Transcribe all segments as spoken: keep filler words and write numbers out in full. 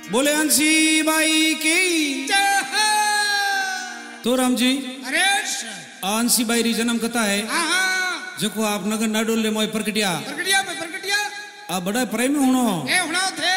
बोले हंसी बाई की तो राम जी अरे हंसी बाई री जन्म कथा है जको आप नगर नाडोल ले मोय प्रकटिया प्रकटिया में प्रकटिया आ बड़ा प्रेमी होनो ए होना थे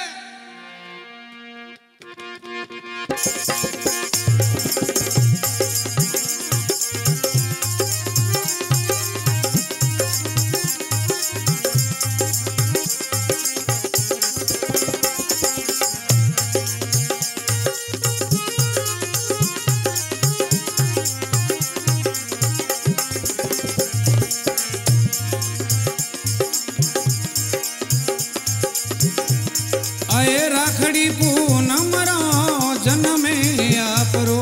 आए राखड़ी पूनम रो जन्मे आपरो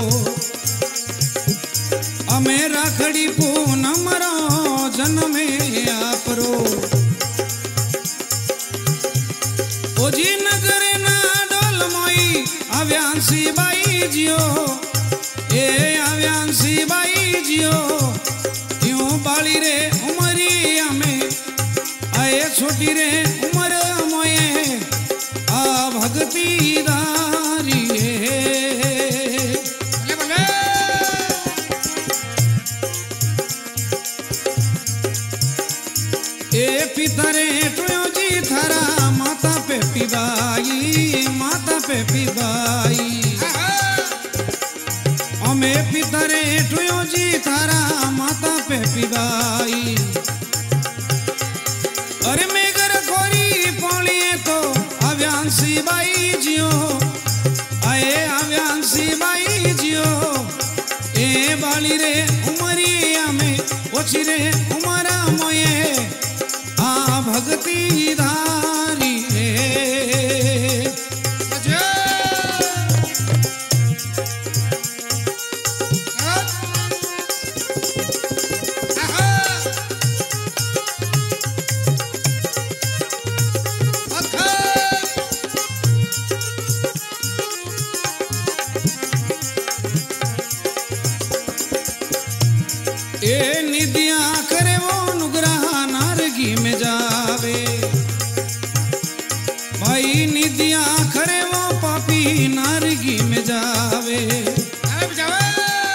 अमे राखड़ी पूनम रो जन्मे आपरो ओजी नगर ना डोल मोई आव्यांसी बाई जियो ए आव्यांसी बाई जियो यूं बाली रे उमरिया में आए छोटी रे उमर मोए आ भक्ति दारी भले भले ए पितरे टुयो जी थारा माता पे पिबाई माता पे पिबाई अमे पितरे टुयो जी थारा माता पे पिबाई अरे मेगर खोरी पौलिए तो आव्यांसी बाई जियो आए आव्यांसी बाई जियो ए बाली रे उमरिया में ओछी रे उमरा मोये आ भक्ति धारी बजे ए निदिया करे वो नुगरा नारगी में जावे भाई निदिया करे वो पापी नारगी में जावे अरे बजावे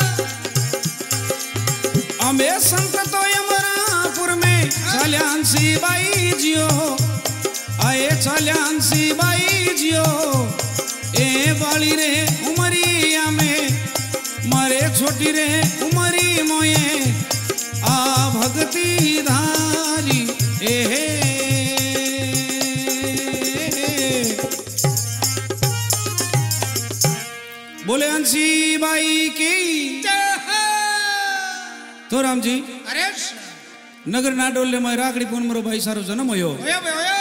अमे संत तो यमरापुर में चाल्यांसी बाई जियो आए चाल्यांसी बाई जियो ए बाली रे उमरिया में मारे छोटी रे उमरी मोये आ भक्ति धारी ए बोले हंसी बाई की तो राम जी अरे नगर नाडोल ले मैं राखड़ी पूनम रो भाई सारो जन्म होयो होया बे होया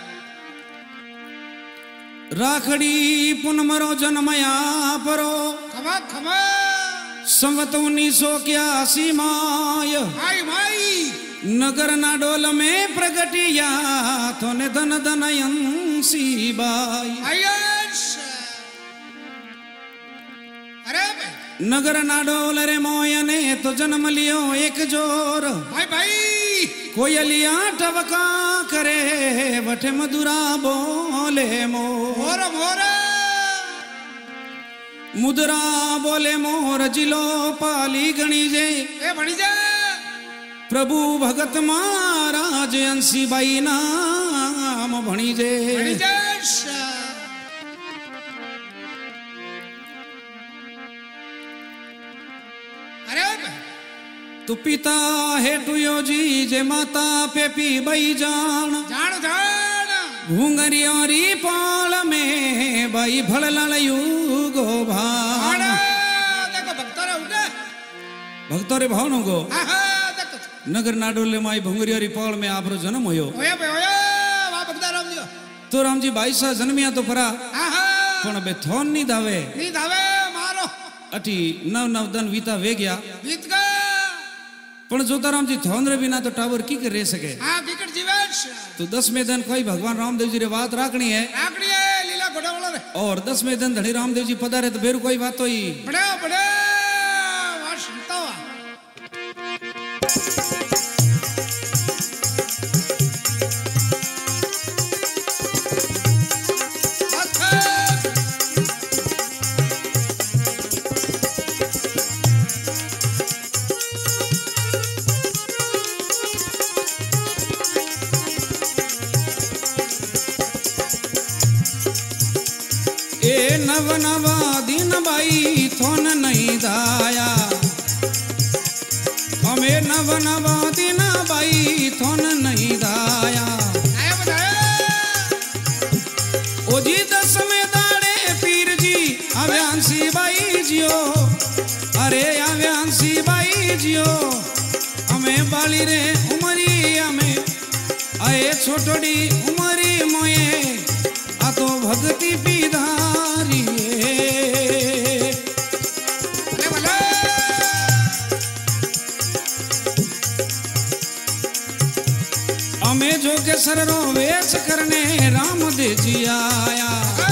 राखड़ी पूनम रो जन्म या परो खमा खमा संवत उन्नीस सौ इक्यासी माय माई माई नगर नाडोल में प्रगटिया थोने धन धन हंसी बाई आयश अरे बे नगर नाडोल रे मोयने तो जन्म लियो एक जोर भाई भाई कोयलिया टवका करे वठे मधुरा बोले मोर मोर मोर मुद्रा बोले मोर जिलो पाली गणी जे ए बड़ी जा प्रभु भगत महाराज हंसी बाई नाम भणी जे बड़ी जा अरे बे तू पिता है टुयो जी जे माता पे पी बई जान जान जान घूंगरियोरी पाल में बाई भड़ ललयू गो भान आड़ा देखो भक्तों रे उठे भक्तों रे भावनो गो आहा देखो नगर नाडोले माई भूंगरियोरी पाल में आपरो जन्म होयो होया बे होया वा भक्ता राम जी तो राम जी बाई सा जन्मिया तो फरा आहा पण बे थोन नी दावे नी धावे मारो अठी नव नव दन वीता वे गया गीत का पण जोताराम जी थोन रे बिना तो टावर की कर रह सके हाँ टिकट जीवेश तो दसवें दिन कोई भगवान रामदेव जी रे बात राखनी है आकड़ी है लीला घोड़ा वाला रे और दसवें दिन धड़ी रामदेव जी पधारे तो बेरू कोई बात होई बड़े बड़े वाह सुनता हुआ अच्छा ए नव नवा दिन बाई थोन नहीं दाया हमें नव नवा दिन बाई थोन नहीं दाया आया बताया ओ जी दस में दाड़े पीर जी अव्यांसी बाई जियो अरे अव्यांसी बाई जियो हमें बाली रे उमरी हमें आए छोटड़ी उमरी मोये आ तो भक्ति पीधारी भले भले हमें जो के सररो वेश करने राम दे जी आया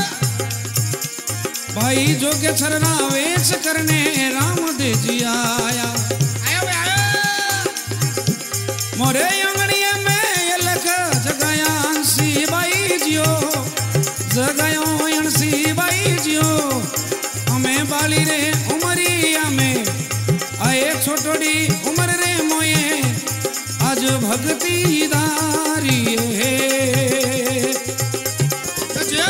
भाई जो के सररा वेश करने राम दे जी आया आया बे आया मोरे अंगड़िए में ये लख जगाया अंसी बाई जियो जगायो अंसी बाई जियो हमें बाली रे उमरी हमें आए छोटड़ी उमर रे मोये आज भक्ति दारी जय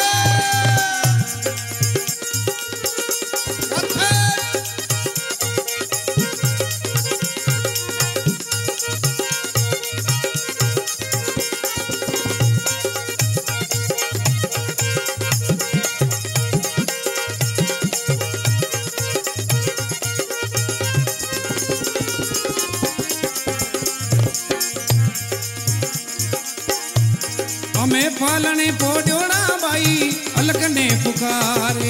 हमें पालने पोड़ोड़ा बाई अलकने पुकारे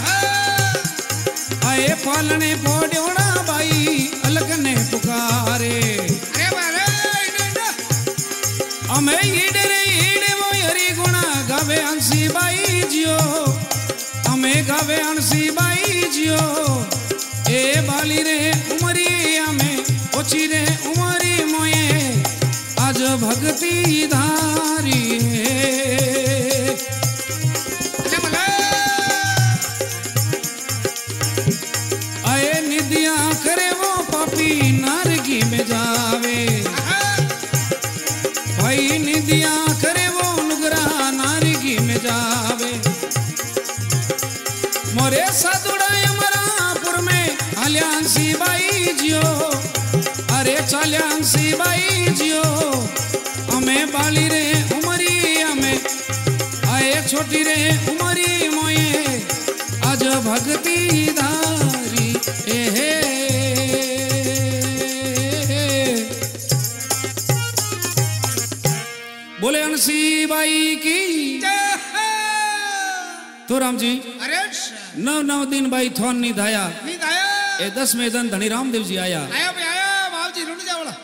आए पालने पोड़ोड़ा बाई अलकने पुकारे अरे बारे हमें ईडे रे ईडे वो हरी गुणा गावे अंसी बाई जियो हमें गावे अंसी बाई जियो ए बाली रे उमरी हमें ओची रे उमरी मोये आज भक्ति धारी भले भले आए निदिया करे वो पापी नारगी में जावे भाई निदिया करे वो नुगरा नारगी में जावे मोरे साधुड़ा अमरापुर में अलियांसी बाई जियो अरे चालियांसी बाई जियो हमें बाली रे उमरी हमें आए छोटी रे उमरी मोये आज भक्ति धारी ए हे बोले अंसी बाई की तो राम जी अरे नव नव दिन बाई थोन नहीं धाया नहीं आया ए दस में दिन धनी रामदेव जी आया आया बे आया बाबूजी रुक जा बोला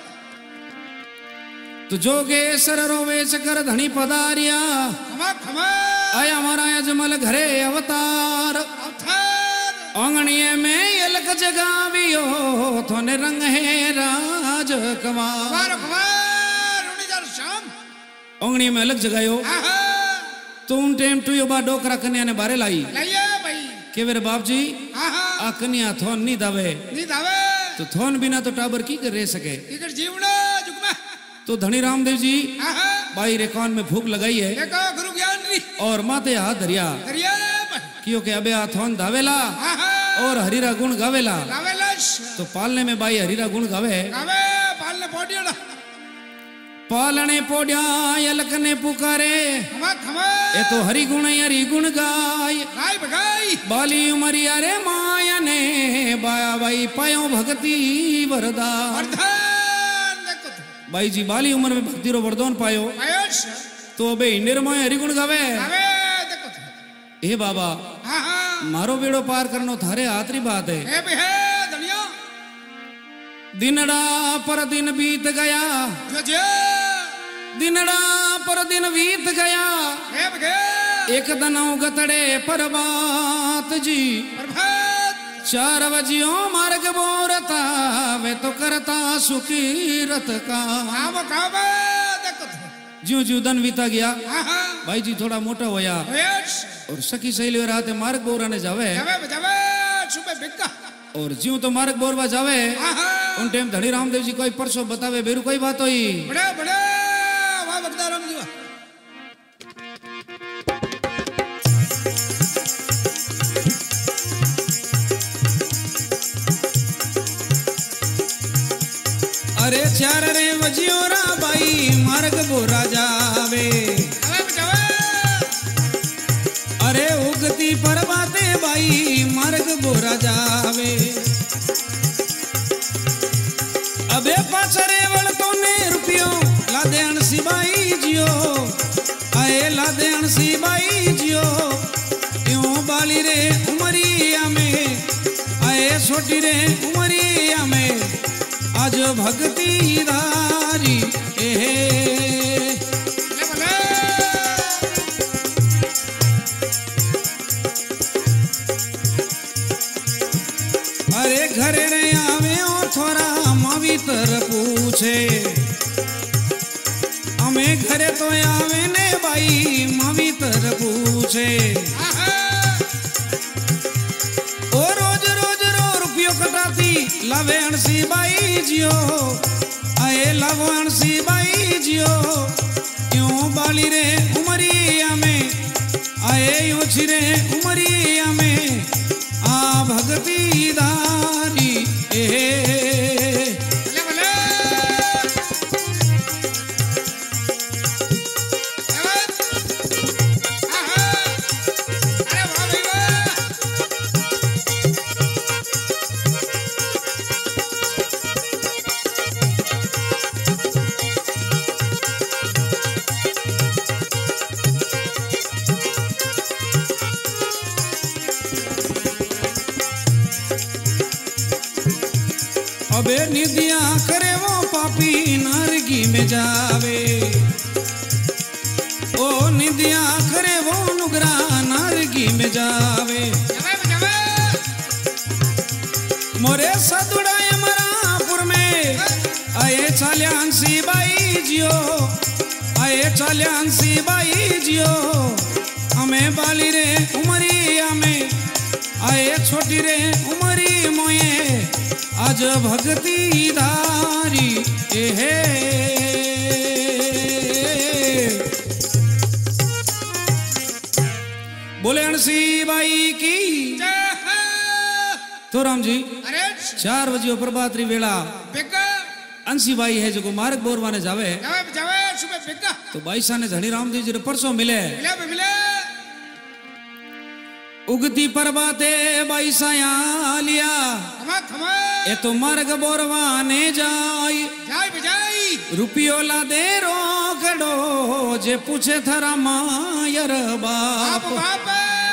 तो जोगे सर रोवेश कर धनी पधारिया खमा खमा आया हमारा अजमल घरे अवतार अवतार आंगणिये में अलग जगावियो थोने रंग है राज कमार कुमार कुमार रुक जा शाम आंगणिये में अलग जगायो आहा तो उन टाइम टू यो बा डोकरा कन्या ने बारे लाई लाइए भाई के वे बाप जी आहा आ कन्या थोन नहीं दावे नहीं दावे तो थोन बिना तो टाबर की कर रह सके इकर जीवना जुगमा तो धनी रामदेव जी आहा बाई रे कान में फूक लगाई है देखो गुरु ज्ञान री और माथे हाथ धरिया दरिया भाई क्यों के अबे आ थोन दावेला आहा और हरीरा गुण गावेला गावेलाश तो पालने में बाई हरीरा गुण गावे गावे पालने पोटियोड़ा पालने पोड्या अलक ने पुकारे खमा खमा ए तो हरि गुण हरि गुण गाय गाय बगाई बाली उमरिया रे माया ने बाया बाई पायो भक्ति वरदान वर्धन देखो तो बाई जी बाली उम्र में भक्ति रो वरदान पायो आयुष तो अबे निर्मय हरि गुण गावे गावे देखो तो हे बाबा आहा मारो बेड़ो पार करनो थारे हाथ री बात है ए भी है दुनिया दिनड़ा पर दिन बीत गया जो जो दिनड़ा पर दिन बीत गया ए बगे एक दनौ गतड़े पर बात जी प्रभात चार बजियो मार्ग बोरता वे तो करता सुखी रथ का काम काम देखो तो ज्यों ज्यों दिन बीता गया आहा भाई जी थोड़ा मोटा होया आयुष और सखी सहेली और हाथे मार्ग बोरा ने जावे जावे जावे सुबह बिक्का और ज्यों तो मार्ग बोरवा जावे आहा उन टाइम धनी रामदेव जी कोई परसों बतावे बेरू कोई बात होई बड़े बड़े वाह बगदाराम जी वाह यार रे वजियोरा बाई मार्ग बोरा जावे अरे उगती परबाते बाई मार्ग बोरा जावे अबे पाछरे वळतो ने रुपियो लादे अणसी बाई जियो आए लादे अणसी बाई जियो क्यों बाली रे उमरिया में आए छोटी रे उमरिया में आज भक्ति धारी ए अरे घरे रे आवे ओ थोड़ा मावितर पूछे हमें घरे तो आवे ने बाई मावितर पूछे ओ रोज रोज रो रुपयो कटाती लावे अणसी बाई जियो आए लावो अणसी बाई जियो क्यों बाली रे उमरिया में आए यो छिरे उमरिया में आ भक्ति धारी ए अबे निदिया करे वो पापी नारगी में जावे ओ निदिया करे वो नुगरा नारगी में जावे मोरे सदुड़ा मरापुर में आए चालियांसी बाई जियो आए चालियांसी बाई जियो हमें बाली रे उमरिया में आए छोटी रे उमरी मोये आज भक्ति धारी ए बोले अणसी बाई की तो राम जी चार बजे प्रभात री वेला अंसी बाई है जो मार्ग बोरवाने जावे तो बाई साने धनी रामदेव जी परसों मिले उगती परबाते बाई साया लिया ए तो मार्ग बोरवाने जाई जाई बजाई रुपियो ला दे रोकड़ो जे पूछे थारा मायर बाप बाप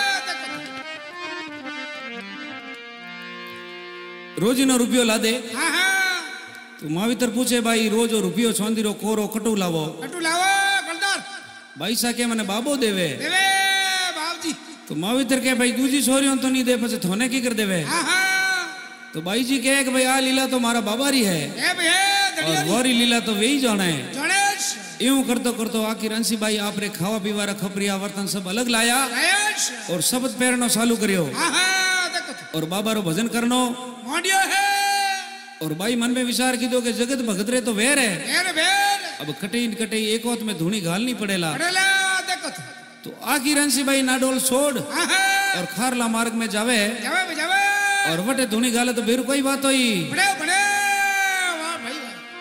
रोज नो रुपियो ला दे हाँ हाँ तो मावितर पूछे भाई रोज रुपियो छोंदीरो कोरो कटू लावो कटू लावो गलदार भाई सा के मने बाबो देवे देवे बाबजी तो मावितर के भाई दूजी छोरियों तो नहीं दे पछे थोने की कर देवे हाँ हाँ तो भाई जी कहे कि भाई आ लीला तो मारा बाबारी है और वारी लीला तो वही जाना है यूं करतो करतो आखिर अंसी भाई आप रे खावा पीवा खपरिया वर्तन सब अलग लाया और शब्द पैरनो चालू करियो और बाबा रो भजन करनो है और भाई मन में विचार की दो के जगत भगत रे तो वेर है वेर वेर अब कटे कटे एक होत में धूनी घालनी पड़ेला पड़ेला देखो तो आखिर अंसी भाई नाडोल छोड़ और खारला मार्ग में जावे जावे जावे और वटे धुनी गाले तो बेरू कोई बात होई बड़े बड़े वाह भाई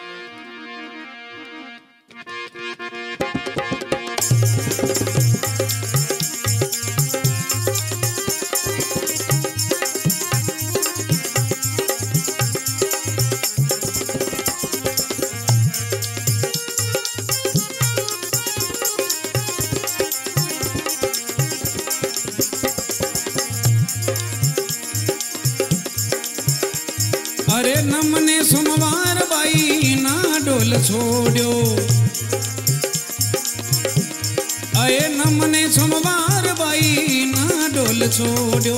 अरे नमने सोमवार बाई ना डोल छोड़ो अरे नमने सोमवार बाई ना डोल छोड़ो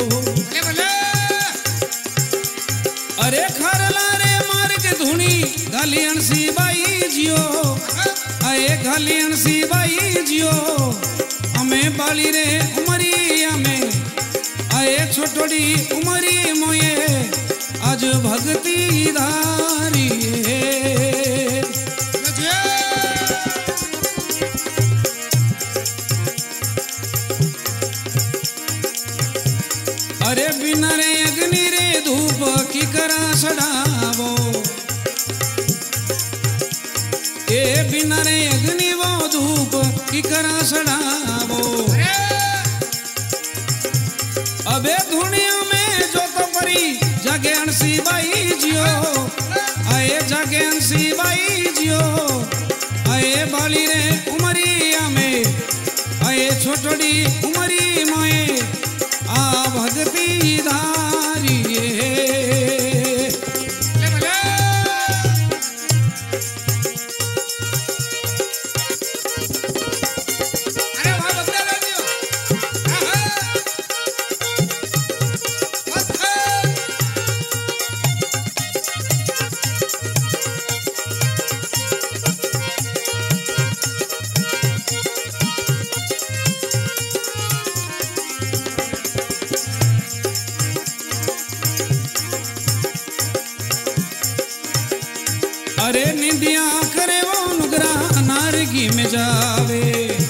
अरे खरला रे मार के धुनी गाली अणसी बाई जियो अरे गाली अणसी बाई जियो हमें बाली रे उमरिया में आए छोटोड़ी उमरी मोये आज भक्ति धारी अरे बिना रे अग्नि रे धूप की करा सड़ावो बिना रे अग्नि वो धूप की करा सड़ावो अबे धुनिया में जो तो परी जागे अंसी बाई जियो आए जागे अंसी बाई जियो आए बाली रे उमरिया में आए छोटड़ी उमरी मोए आ भगती धारी अरे निंदिया करे वो नुगरा नारगी में जावे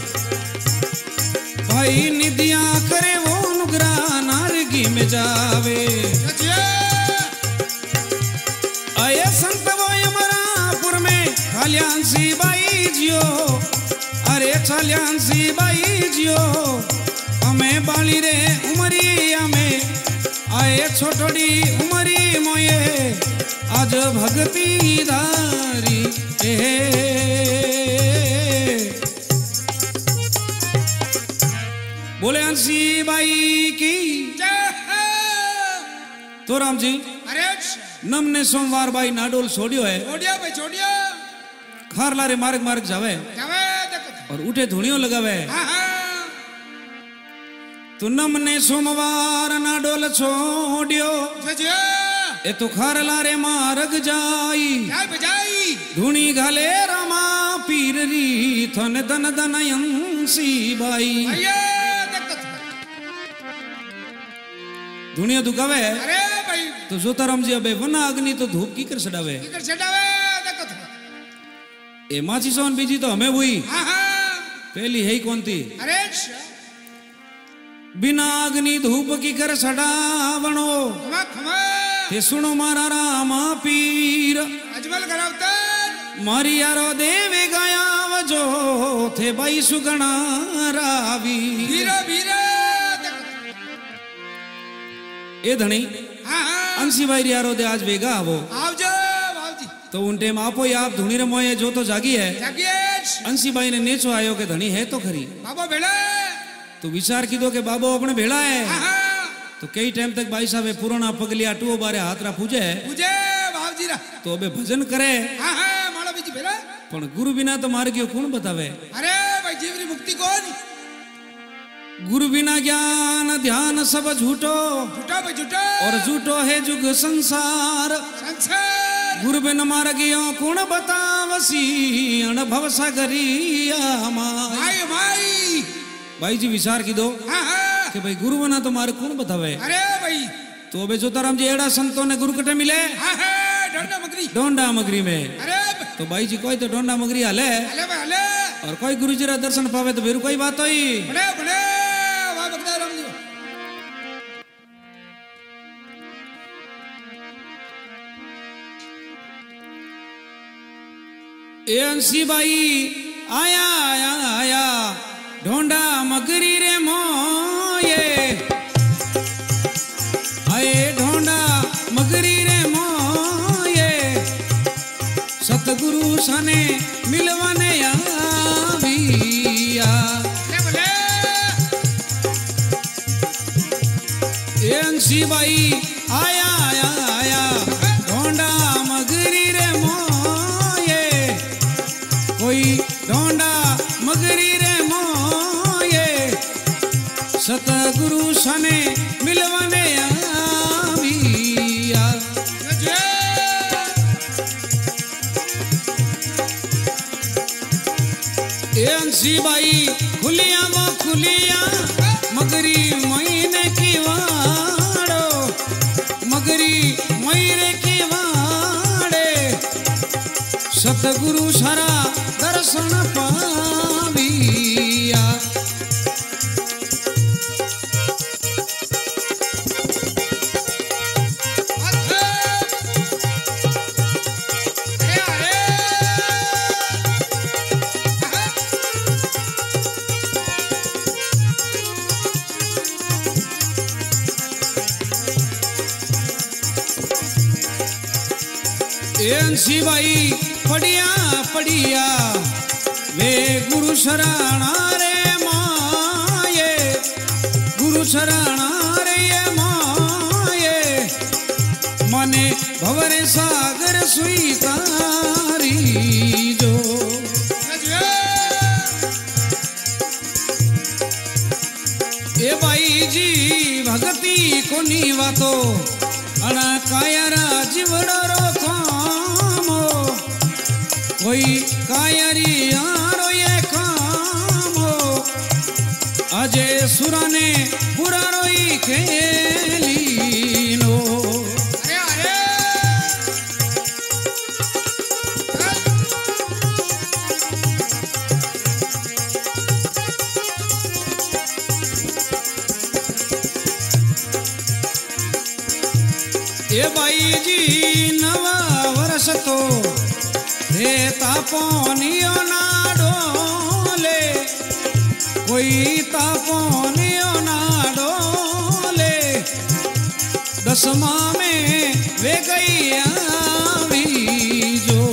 भाई निंदिया करे वो नुगरा नारगी में जावे आये संत वो यमरापुर में चालियांसी बाई जियो अरे चालियांसी बाई जियो हमें बाली रे उमरिया में आए छोटड़ी उमरी मोये आज भगती धारी ए बोले अंसी बाई की तो राम जी अरे नमने सोमवार बाई नाडोल छोड़ियो है छोड़ियो भाई छोड़ियो खार लारे मार्ग मार्ग जावे जावे देखो और उठे धुनियो लगावे हां हां तो नमने सोमवार नाडोल छोड़ियो जजियो ए तो खार लारे मार्ग जाई क्या बजाई धुनी घाले रामा पीर री थन दन दन अंसी बाई भैया देखो धुनिया दुखावे अरे भाई तो जोताराम जी अबे वना अग्नि तो धूप की कर सडावे की कर छडावे देखो ए माची सोन बीजी तो हमें हुई हां हां पहली है कौन थी अरे बिना अग्नि धूप की कर सडावणो खमा खमा ते सुनो मारा रामा पीर अजमल करावतन मारी यारो देवे गया वजो थे बाई सुगणा रावी वीरा वीरा देखो ए धनी हां हां अंसी भाई यारो दे आज वेगा आवो आवजो आवजी तो उन टेम आपो ही आप धुनी रे मोये जो तो जागी है जागिएश अंसी भाई ने नेचो आयो के धनी है तो खरी बाबा बेड़ा तो विचार कीधो के बाबो अपने भेड़ा है हां हां तो कई टाइम तक भाई साहब पुराना पगलिया टू बारे हाथ रा पूजे पूजे बाबूजी रा तो अबे भजन करे हां हां माला बीजी बेड़ा पण गुरु बिना तो मार्ग क्यों कौन बतावे अरे भाई जीवनी मुक्ति कौन गुरु बिना ज्ञान ध्यान सब झूठो झूठा भाई झूठा और झूठो है जुग संसार संसार गुरु बिन मार्गियों कौन बतावसी अनुभव सागरिया माई माई माई भाई जी विचार की दो हां हां कि भाई गुरु बना तो मार्ग कौन बतावे अरे भाई तो अबे जोताराम जी एड़ा संतों ने गुरु कटे मिले हां हां डंडा मगरी डोंडा मगरी में अरे तो भाई जी कोई तो डोंडा मगरी हाले हले भाई हले और कोई गुरु जी रा दर्शन पावे तो फिर कोई बात होई बड़े बड़े वाह भगता राम जी ए अंसी बाई आया आया आया ढोंडा मगरी रे मोये आए ढोंडा मगरी रे मोये सतगुरु सने मिलवाने आविया ले बोले ए अंसी बाई आया आया आया ढोंडा मगरी रे मोये कोई ढोंडा मगरी रे मोये सतगुरु सने मिलवाने आविया जय ए अंसी बाई खुलिया वो खुलिया मगरी महीने की वाड़ो मगरी महीने की वाड़े सतगुरु सारा दर्शन पाविया अरे अरे एनसी भाई पढ़िया पढ़िया वे गुरु शरणा रे माये गुरु शरणा रे माये मने भवरे सागर स्वीकारी जो ए भाई जी भगती कोनी वातो अना कायरा जीवड़ो रो कामो कोई कायरी यारो ये कामो अजे सुराने बुरा रोई खेली नो ए भाई जी नवा वर्ष तो रे तापोनियो ना डोले कोई तापोनियो ना डोले दसमा में वे गई आवी जो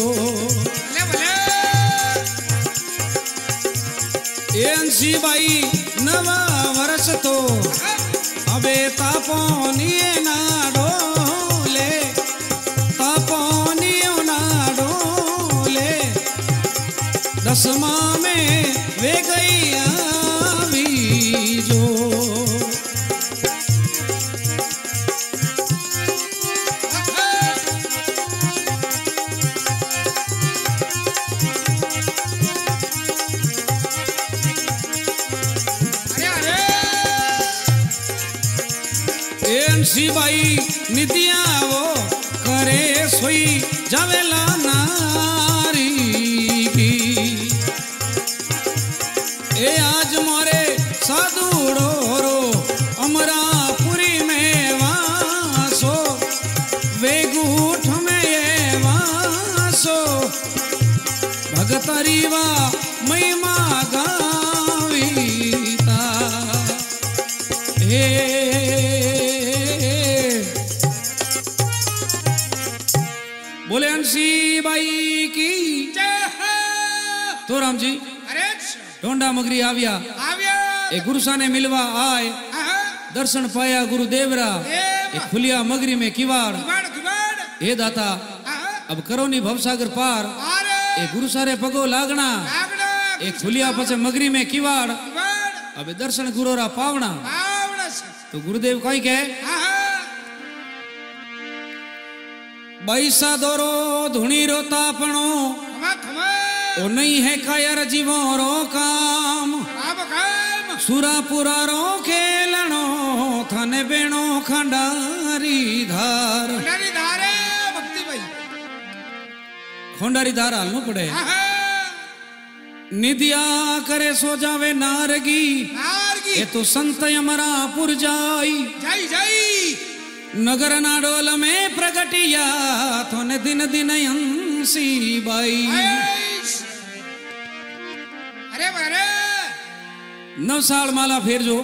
एनसी भाई नवा वर्ष तो अबे तापोनिये ना डोले तापोनियो ना डोले दसमा में वे गई आवी जो एनसी भाई नितिया वो करे सोई जावेला नारी की ए आज मोरे साधुड़ो रो अमरापुरी में वासो वेगूठ में ये वासो भगतरी वा महिमा गावीता हे बोले अंशी बाई की तो राम जी अरे ढोंडा मगरी आविया आविया एक गुरु साने मिलवा आए दर्शन पाया गुरु देवरा एक खुलिया मगरी में किवाड़ हे दाता अब करो नी भवसागर पार एक गुरु सारे पगो लागना एक खुलिया पचे मगरी में किवाड़ अब दर्शन गुरु रा पावना तो गुरुदेव कहीं कहे बैसा दोरो धुनी रो तापणो ओ नहीं है कायर जीवो रो काम सुरापुरा रो खेलनो थाने बेणो खंडारी धार खंडारी धार हालनो पड़े निदिया करे सो जावे नारगी ये तो संत अमरापुर जाई जाई जाई नगर नाडोल में प्रगटिया थोने दिन दिन अंसी बाई अरे अरे नव साल माला फेर जो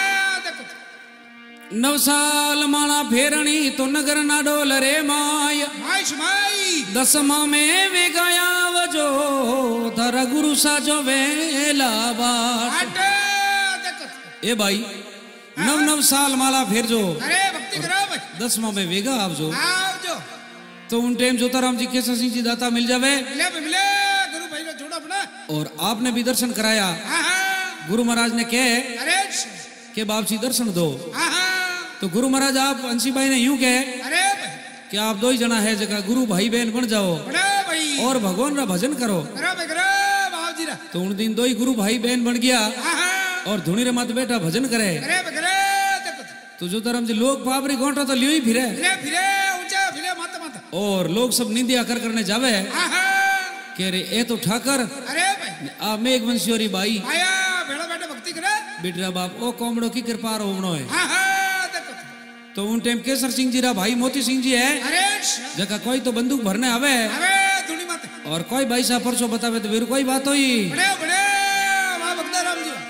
नव साल माला फेरणी तो नगर नाडोल रे माय दसमा में वे गया वजो धर गुरु साजो वेला बाट ए भाई नव नव साल माला फेर जो अरे भक्ति करो भाई दसमा में वेगा आप जो आओ जो तो उन टाइम जोताराम जी केसर सिंह जी दाता मिल जावे मिले मिले गुरु भाई ने छोड़ा अपना और आपने भी दर्शन कराया गुरु महाराज ने कहे अरे के बाप जी दर्शन दो आहा तो गुरु महाराज आप अंशी भाई ने यूं कहे अरे कि आप दो ही जना है जगह गुरु भाई बहन बन जाओ अरे भाई और भगवान रा भजन करो करो भाई करो बाबू जी रा तो उन दिन दो ही गुरु भाई बहन बन गया आहा और धुनी रे मत बेटा भजन करे अरे करे तो जोताराम जी लोग पापरी गोंटा तो लियो ही फिरे फिरे फिरे ऊंचा फिरे मत मत और लोग सब निंदिया कर करने जावे आहा कह रे ए तो ठाकर अरे भाई आ मेघ वंशियोरी बाई आया भेड़ा बैठे भक्ति करे बेटरा बाप ओ कोमड़ो की कृपा रोवणो है आहा तो उन टाइम केसर सिंह जी रा भाई मोती सिंह जी है अरे जगह कोई तो बंदूक भरने आवे अबे धुनी मत और कोई भाई साहब परसों बतावे तो फिर कोई बात होई बड़े बड़े वाह भक्ता राम जी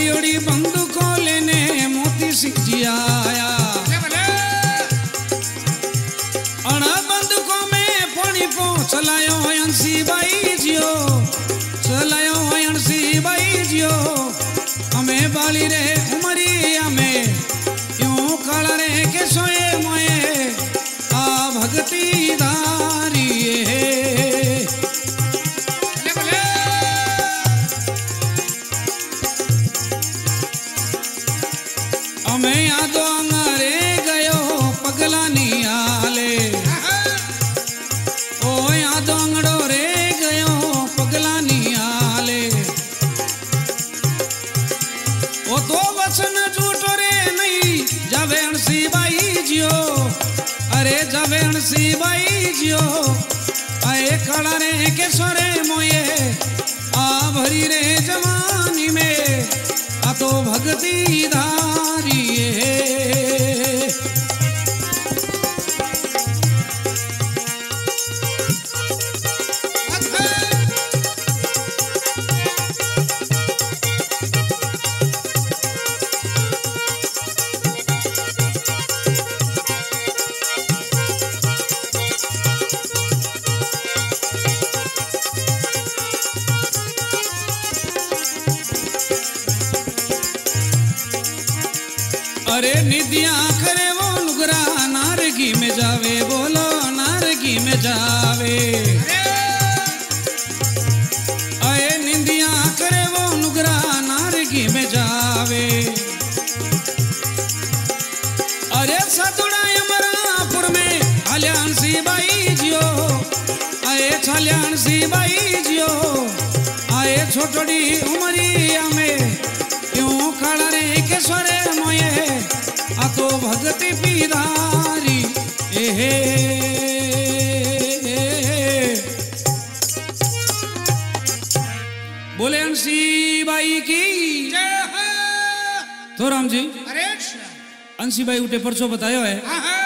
ओड़ी ओड़ी बंदूकों लेने मोती सिंह जी आया। भले भले अड़ा बंदूकों में पानी पो चलायो अंसी बाई जियो, चलायो अंसी बाई जियो। हमें बाली रे उमरिया में यूं काला रे के सोए मोए आ भक्ति धारी भले भले हमें यादो अंगारे गयो पगला नहीं आले। ओ यादो अंगड़ो रे गयो पगला नहीं आले। ओ तो वचन झूठो रे नहीं जावे अणसी बाई जियो, अरे जावे अणसी बाई जियो। आए काला रे के सोरे मोये आ भरी रे जवानी में आ तो भक्ति धारी अरे निदिया करे वो नुगरा नारगी में जावे, बोलो नारगी में जावे। अरे निंदिया करे वो नुगरा नारगी में जावे। अरे सतुड़ा अमरापुर में हल्याणसी बाई जियो, आए छल्याणसी बाई जियो। आए छोटोड़ी उमरिया में यूं काला रे के स्वरे मोये आ तो भक्ति पीधारी ए बोले अंशी बाई की जय हो। तो राम जी अरे अंशी बाई उठे परसों बतायो है। आहा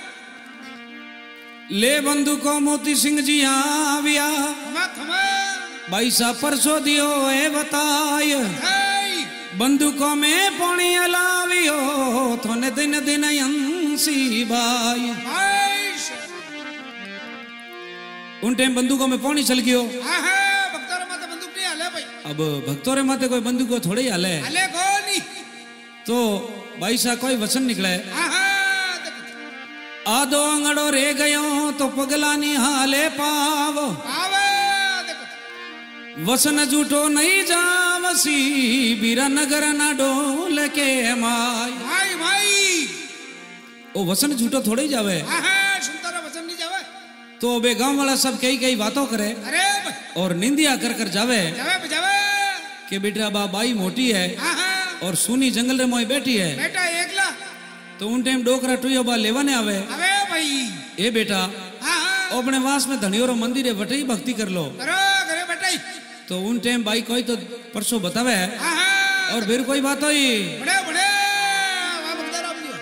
ले बंदूको मोती सिंह जी आविया, खमा खमा बाई सा परसों दियो है बताय। हाय बंदूकों में पानी अलावियो थोने दिन दिन अंसी बाई। आइश उन टाइम बंदूकों में पानी चल गयो। आहा भक्तों रे माते बंदूक नहीं हाले भाई। अब भक्तों रे माते कोई बंदूको थोड़े ही हाले। हाले कोनी तो भाई सा कोई वचन निकले। आहा आदो अंगड़ो रे गयो तो पगला नी हाले पाव। आवे वसन झूठो नहीं जावसी बीरा नगर ना डोल के माई। भाई भाई ओ वसन झूठो थोड़े ही जावे। आहा सुनता रे वचन नहीं जावे। तो बे गांव वाला सब कई कई बातों करे अरे और निंदिया कर कर जावे जावे जावे कि बेटा बा बाई मोटी है आहा और सुनी जंगल रे मोई बैठी है। बेटा एकला तो उन टाइम डोकरा टुयो बा लेवाने आवे। अबे भाई ए बेटा आहा अपने वास में धनियोरो मंदिर है वटे ही भक्ति कर लो। करो करे बेटा तो उन टाइम बाई कोई तो परसों बतावे आहा और फिर कोई बात हुई। बड़े बड़े वाह भक्ता राम जी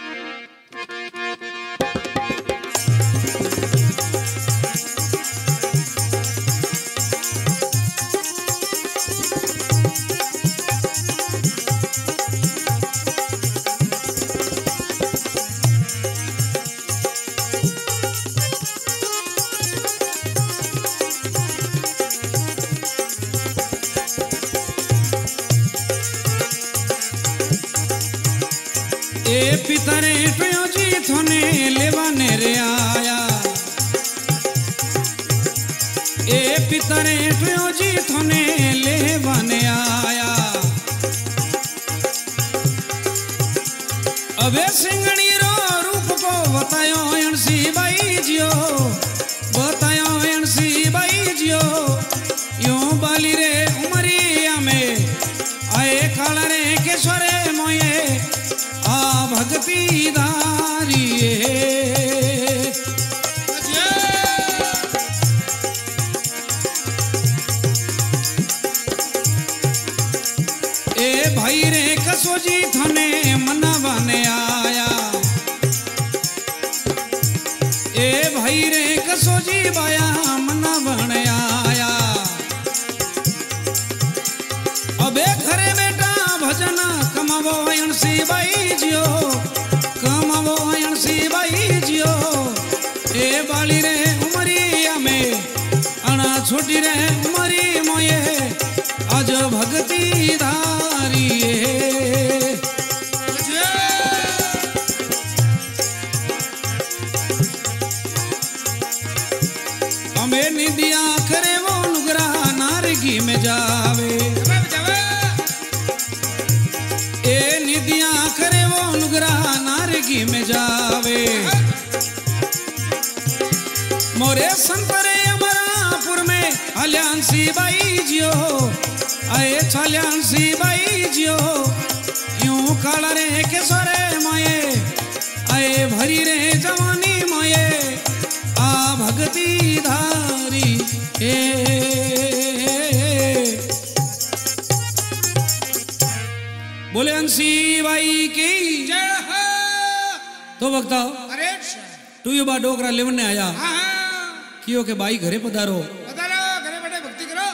ए पितरे टयो जी थोने लेवाने रे आया। ए पितरे टयो जी थोने लेवाने आया। अबे सिंगणी रो रूप को बतायो अणसी बाई जियो, बतायो अणसी बाई जियो। यूं बाली रे उमरिया में आए काला रे के स्वरे मोये आ भक्ति धारी ए भाई रे कसोजी थने मनावाने आया। ए भाई रे कसोजी बाया मनावाने आया। अबे घरे बेटा भज कमावो अणसी बाई जियो कमावो अणसी बाई जियो ए बाली रे उमरिया में अणा छोटी रे उमरी मोये आज भक्ति धारी हमें निदिया करे वो नुगरा नारगी में जावे ए निदिया करे वो नुगरा नारगी में जावे मोरे संतरे अमरापुर में हल्यानसी बाई जियो आए छल्यानसी बाई जियो यूं काला रे केसरे माये आए भरी रे जवानी माये आ भक्ति धारी ए बोले अंसी बाई की जय हो। तो वक्ता अरे तू यो बा डोकरा लेवने आया हाँ कियो के बाई घरे पधारो पधारो घरे बैठे भक्ति करो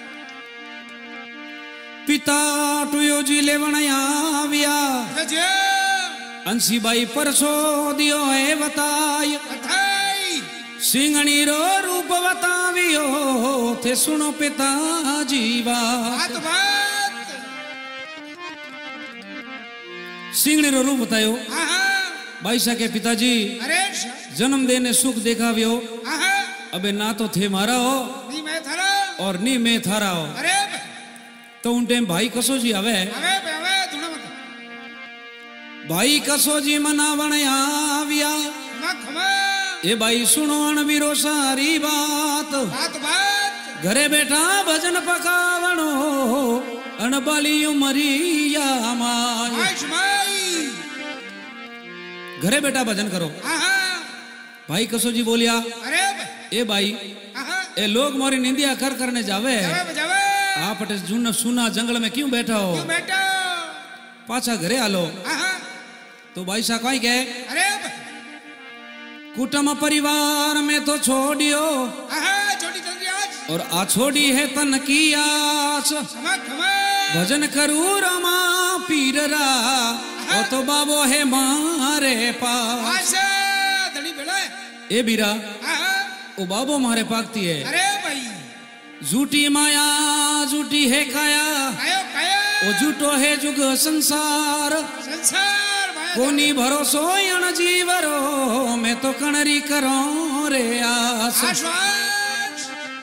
पिता टुयो जी लेवण आविया जय अंसी बाई परसो दियो है बताय अथाई सिंगणी रो रूप बतावियो थे सुनो पिता जीवा बात बात सिंगणी रो रूप बतायो हाँ बाई सा के पिताजी अरे जन्म देने सुख देखाव्यो हाँ अबे ना तो थे मारा हो नी मैं थारा और नी मैं थारा हो अरे तो उन टाइम भाई कसो जी आवे अबे अबे धुना मत भाई कसो जी मनावण आविया खमा खमा ए भाई सुनो अणवीरो सारी बात बात बात घरे बैठा भजन पकावणो अणबाली उमरिया माय आयुष माई घरे बैठा भजन करो हाँ भाई कसो जी बोलिया अरे ए भाई हाँ ए लोग मोरी निंदिया कर करने जावे जावे जावे आप अटे जून सुना जंगल में क्यों बैठा हो क्यों बैठो पाछा घरे आलो हाँ तो भाई सा कहीं कहे अरे कुटुंब परिवार में तो छोड़ियो हाँ छोटी जल्दी आज और आ छोड़ी है तन की आस खमा खमा भजन करू रमा पीररा वो तो बाबो है मारे पास आशा धड़ी बेड़ा ए बीरा हाँ ओ बाबो मारे पाकती है अरे भाई झूठी माया झूठी है काया कायो कायो ओ झूठो है जुग संसार संसार माया कोनी भरोसो अण जीवरो मैं तो कणरी करो रे आस आश्वास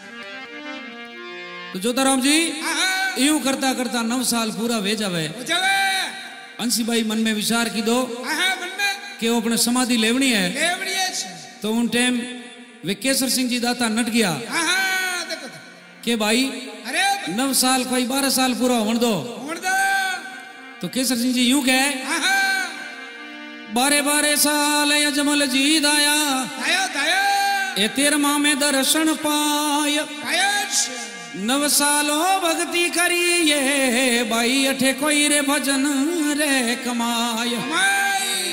तो जोताराम जी हाँ यूं करता करता नौ साल पूरा वे जावे जावे अंशी भाई मन में विचार की दो हाँ मन में कि वो अपने समाधि लेवनी है लेवड़ी है तो उन टाइम वे केसर सिंह जी दाता नट गया हाँ हाँ देखो तो के भाई अरे नौ साल कोई बारह साल पूरा होने दो उड़ दो तो केसर सिंह जी यूं कहे हाँ हाँ बारह बारह साल यजमल जी दाया दायो दायो ए तेरमा में दर्शन पाय कायोश नव सालो भक्ति करिए भाई अठे कोई रे भजन रे कमाय माई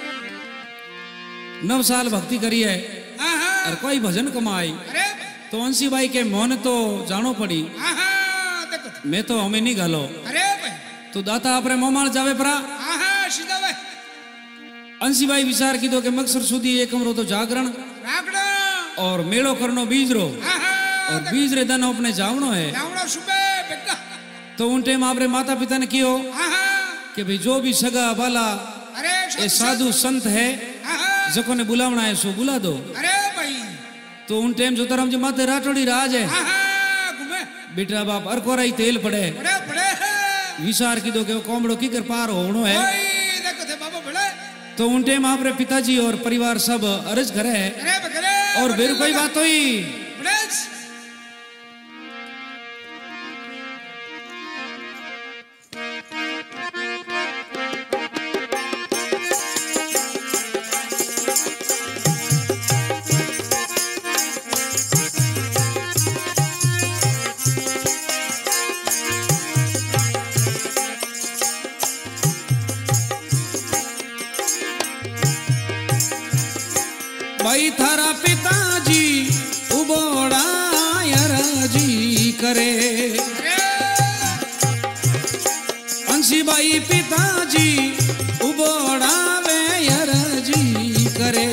नव साल भक्ति करिए हाँ हाँ और कोई भजन कमाई अरे तो अंशी भाई के मोन तो जानो पड़ी हाँ हाँ देखो तो मैं तो हमें नहीं गालो अरे भाई तो दाता आपरे मोमाल जावे परा हाँ हाँ सीधा भाई अंशी भाई विचार की दो के मकसद सुधी एक कमरो तो जागरण रागड़ा और मेड़ो करनो बीजरो हाँ हाँ और बीज रे दन अपने जावनो है जावड़ा सुबह बेटा तो उन टाइम आपरे माता पिता ने कियो हाँ हाँ कि भाई जो भी सगा बाला अरे ये साधु संत है हाँ हाँ जको ने बुलावना है सो बुला दो अरे भाई तो उन टाइम जोताराम जी माते राठौड़ी राज है हाँ हाँ घूमे बेटा बाप अरकोराई तेल पड़े बड़े बड़े विचार की दो के वो कोमड़ो की कर पार होनो है ओए देखो थे बाबा बड़े तो उन टाइम आपरे पिताजी और परिवार सब अर्ज करे अरे बकरे और बेर कोई बात हुई बड़े भाई थारा पिताजी उबोड़ा यराजी करे अंशी अंशीबाई पिताजी उबोड़ावे अरजी करे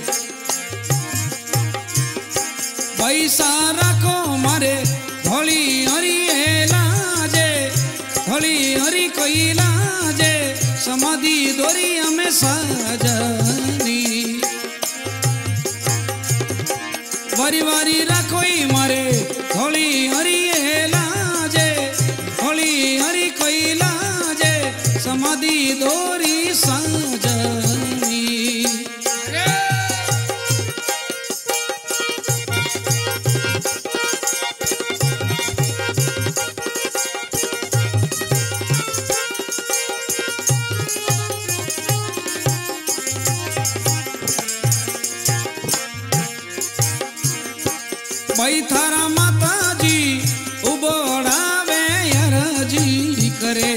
पैसा रखो मारे धोली हरी लाजे धोली हरी कोई लाजे समाधि दोरी हमें साजनी वारी वारी रखोई मारे धोली हरी लाजे धोली हरी कोई लाजे समाधि दोरी साजनी भाई थारा माता जी उबोड़ावे अरजी करे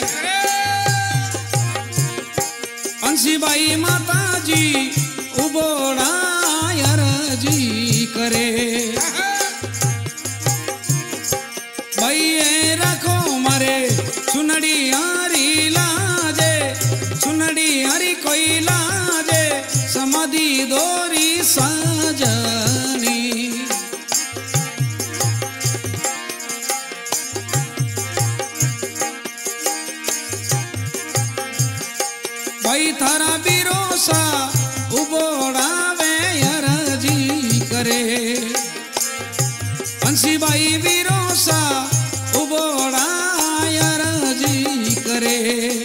अंशीबाई माता जी उबोड़ा अरजी करे भाई ए रखो मारे सुनड़ी हरी लाजे सुनड़ी हरी कोई लाजे समाधि दोरी साजनी भाई थारा बिरोसा उबोड़ावे अरजी करे अंशीबाई बिरोसा उबोड़ा अरजी करे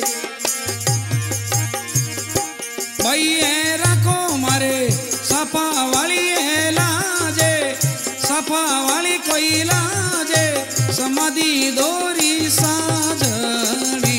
भाई ए रखो मारे सफा वाली लाजे सफा वाली कोई लाजे समाधि दोरी साजनी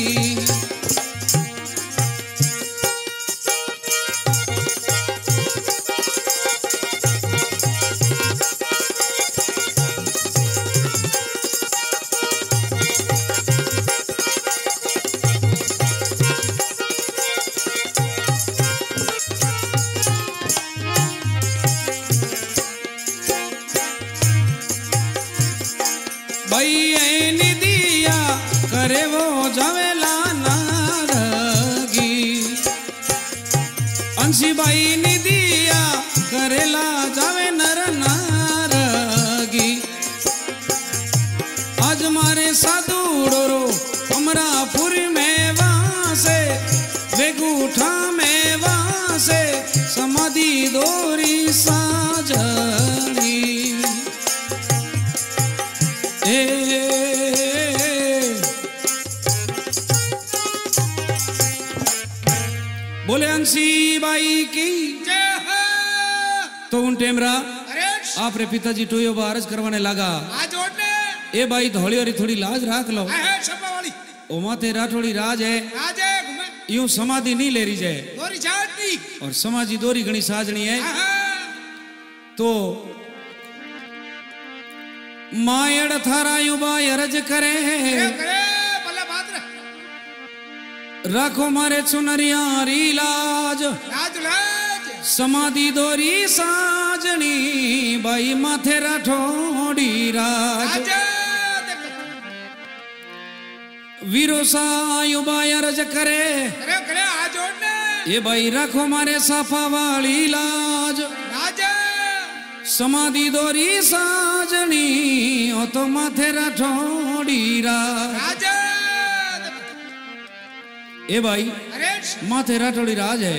निदिया करे वो जवेला नारगी अंशीबाई निदिया करेला जावे नर नारगी आज मारे साधु डोरो अमरापुर में वासे बेगूठा में वासे समाधि दोरी साजनी बोले अंशीबाई की तो उन टेमरा आपरे पिताजी टोयो बारज करवाने लगा ए भाई धोली और थोड़ी लाज राख लो ओ माथे राठौड़ी राज है यूं समाधि नहीं ले रही जाए और समाधि दोरी घनी साजनी है तो मायड़ थारा युवा अरज करे रखो मारे चुनरिया री लाज समाधि दोरी साजनी भाई माथे राठौड़ी राज वीरो सा युवा अरज करे ये भाई रखो मारे साफा वाली लाज समाधि दोरी साजनी ओ तो माथे राठौड़ी राज ए भाई माथे राठौड़ी राज है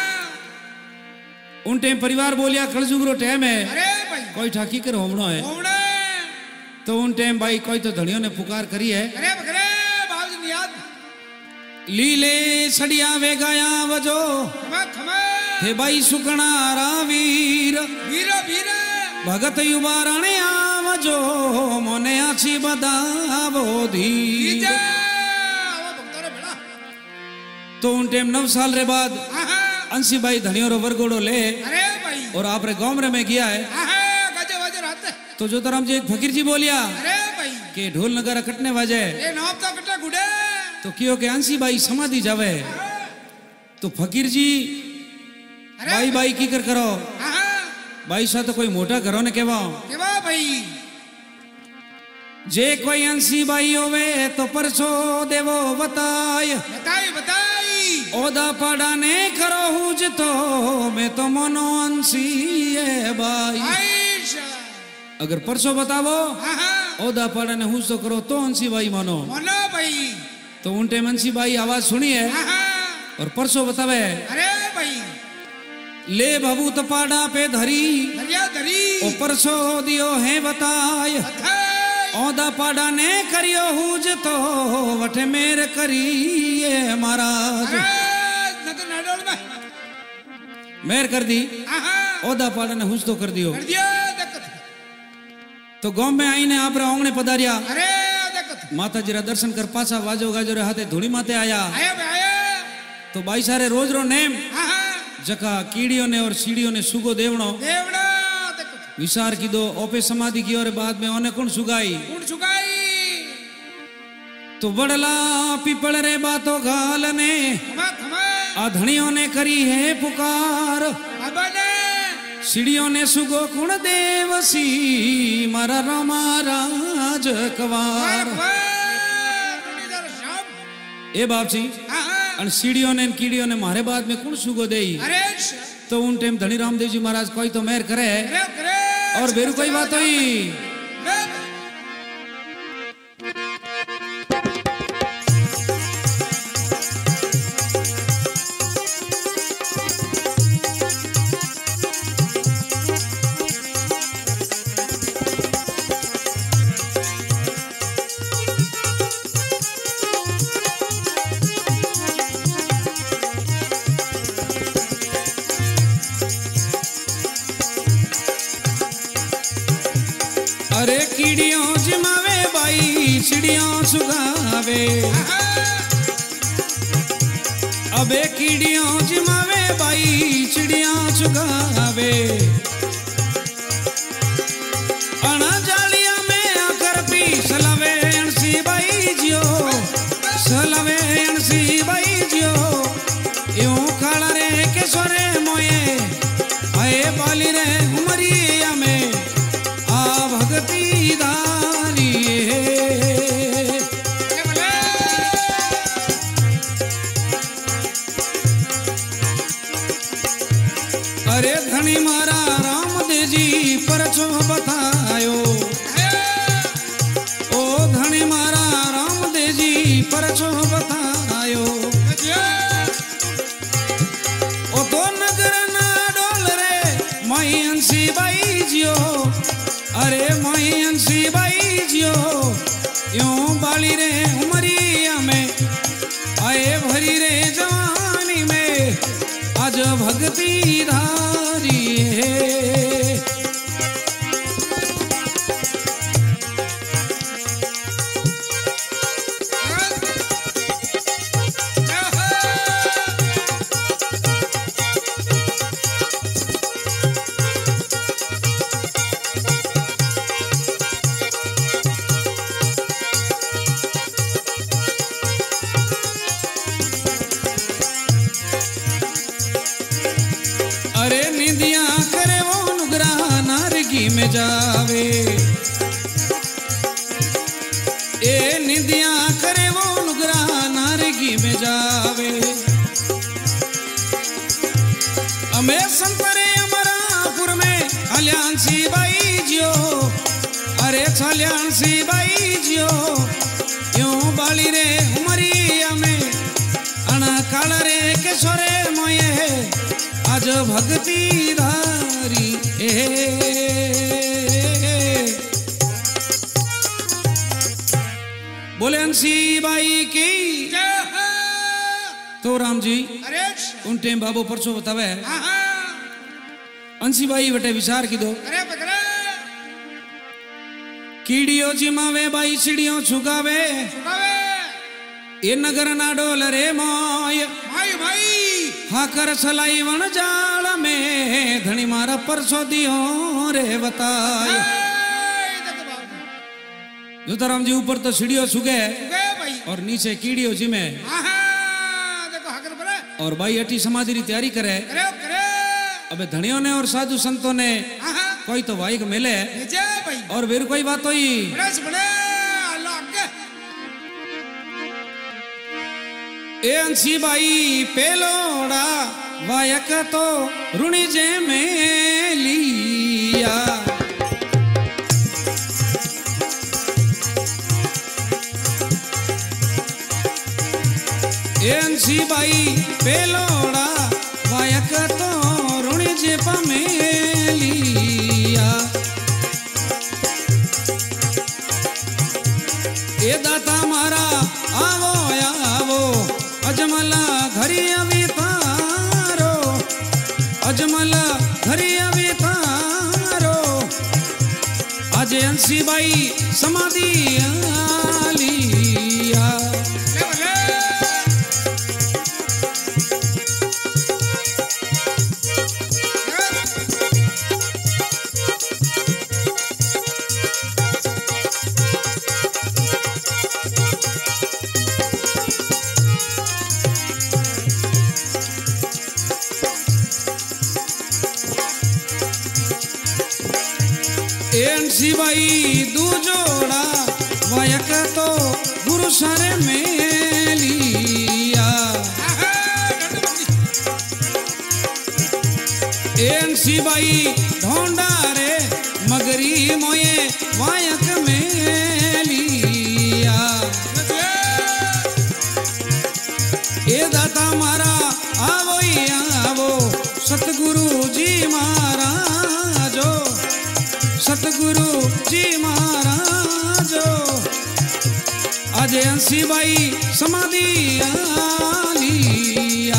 उन टाइम परिवार बोलिया कलजुगरो टाइम है कोई ठाकी कर होमणो है तो उन टाइम भाई कोई तो धनियों ने पुकार करी है लीले सड़िया वे गाया वजो थे भाई सुकना वीर भगत युवाराणे आवजो मोने आछी बदावो धी तो उन टाइम नौ साल रे बाद अंशीबाई धनियों रो वरगोड़ो ले और आप रे गांव रे में गया है तो जो तरह जी एक फकीर जी बोलिया के ढोल नगारा कटने वाजे तो क्यों के अंशीबाई समाधि जावे तो फकीर जी भाई भाई की कर करो भाई सा तो कोई मोटा घरों ने केवा केवा भाई जे कोई अंसी बाई होवे तो परसो देवो बताय बताई बताई ओदा पाड़ा ने करो हुज तो मैं तो मनो अंसी है बाई आयशा अगर परसो बतावो हाँ हाँ ओदा पाड़ा ने हुज तो करो तो अंसी बाई मानो मनो भाई तो उनटे अंसी बाई आवाज सुनी है हाँ हाँ और परसो बतावे अरे भाई ले बाबू तो पाड़ा पे धरी दरिया दरी ओ परसो दियो है बताय बताई ओदा पाड़ा ने करियो हुज तो वठे मेर करिए महाराज अरे न तो नाडोल में मेर कर दी हाँ हाँ ओदा पाड़ा ने हुज तो कर दियो कर दिया देखो तो गांव में आईने आप ओंगणे पधारिया अरे देखो माता जी रा दर्शन कर पाछा वाजो गाजो रे हाथे धूड़ी माते आया आया बे आया तो बाई सारे रोज रो नेम हाँ हाँ जका कीड़ियों ने और सीढ़ियों ने सुगो देवणो देवड़ा देखो विचार की दो ओपे समाधि की और बाद में ओने कौन सुगाई उड़ चुकाई तो बड़ला पीपल रे बातो घाल ने थमा थमा आधणियों ने करी है पुकार बाबा ने सीढ़ियों ने सुगो कुण देवसी मारा रामा राज कवार ए बाप जी अन सीढ़ियों ने कीड़ियों ने मारे बाद में कुण सुगो देई तो उन टाइम धनी रामदेव जी महाराज कोई तो मेहर करे और बेरू कोई बात हुई अरे कीड़ियों जिमावे बाई चिड़ियों सुगावे अबे कीड़ियों जिमावे बाई चिड़ियों सुगावे अना जालिया में आकर पी सलावे अनसी बाई जियो सलावे अनसी बाई जियो यूं खाला रे के सोरे मोये आए बाली रे उमरिया में भगती दारी अरे धनी मारा रामदेव जी परचो बतायो ओ धनी मारा रामदेव जी परचो बतायो ओ तो नगर ना डोल रे माई अंसी बाई जियो अरे माई अंसी बाई जियो यूं बाली रे उमरिया में आए भरी रे जवानी में आज भक्ति धारी है अरे निंदिया करे वो नुगरा नारगी में जावे ए निंदिया करे वो नुगरा नारगी में जावे अमे संतरे अमरापुर में हल्यानसी बाई जियो अरे छल्यानसी बाई जियो यूं बाली रे उमरिया में अना काला रे के सोरे मोये आज भक्ति धारी बोले अंसी बाई की तो राम जी उन टाइम बाबू परसों बतावे अंसी बाई बटे विचार की दो कीड़ियों जिमावे बाई चिड़ियों छुगावे ये नगर ना डोल रे मोय भाई भाई हाकर सलाई वन जाल में धनी मारा परसो दियो रे बताय जोताराम जी ऊपर तो सीढ़ियों सुगे और नीचे कीड़ियों जिमे और भाई अटी समाधि की तैयारी करे अबे धनियों ने और साधु संतों ने कोई तो भाई को मिले और फिर कोई बात हुई ए अंशी बाई पेलोड़ा वायक तो रुणी जे में लिया ए अंशी बाई पेलोड़ा वायक तो रुणी जे में लिया ए दाता मारा आवो आवो अजमला घरी अभी तारो अजमला घरी अभी तारो आज अंशी बाई समाधि लिया अंशी बाई दू जोड़ा वायक तो गुरु सारे में लिया अंशी बाई ढोंडा रे मगरी मोये वायक में लिया ए दाता मारा आवो आवो सतगुरु जी महाराजो सतगुरु जी महाराजो आज अंशी बाई समाधि लिया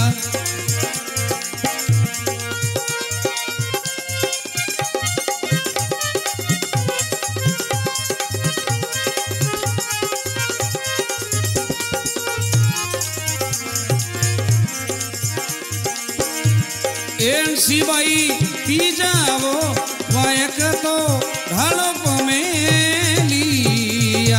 अंशी बाई तीजावो वायक तो ढालोप में लिया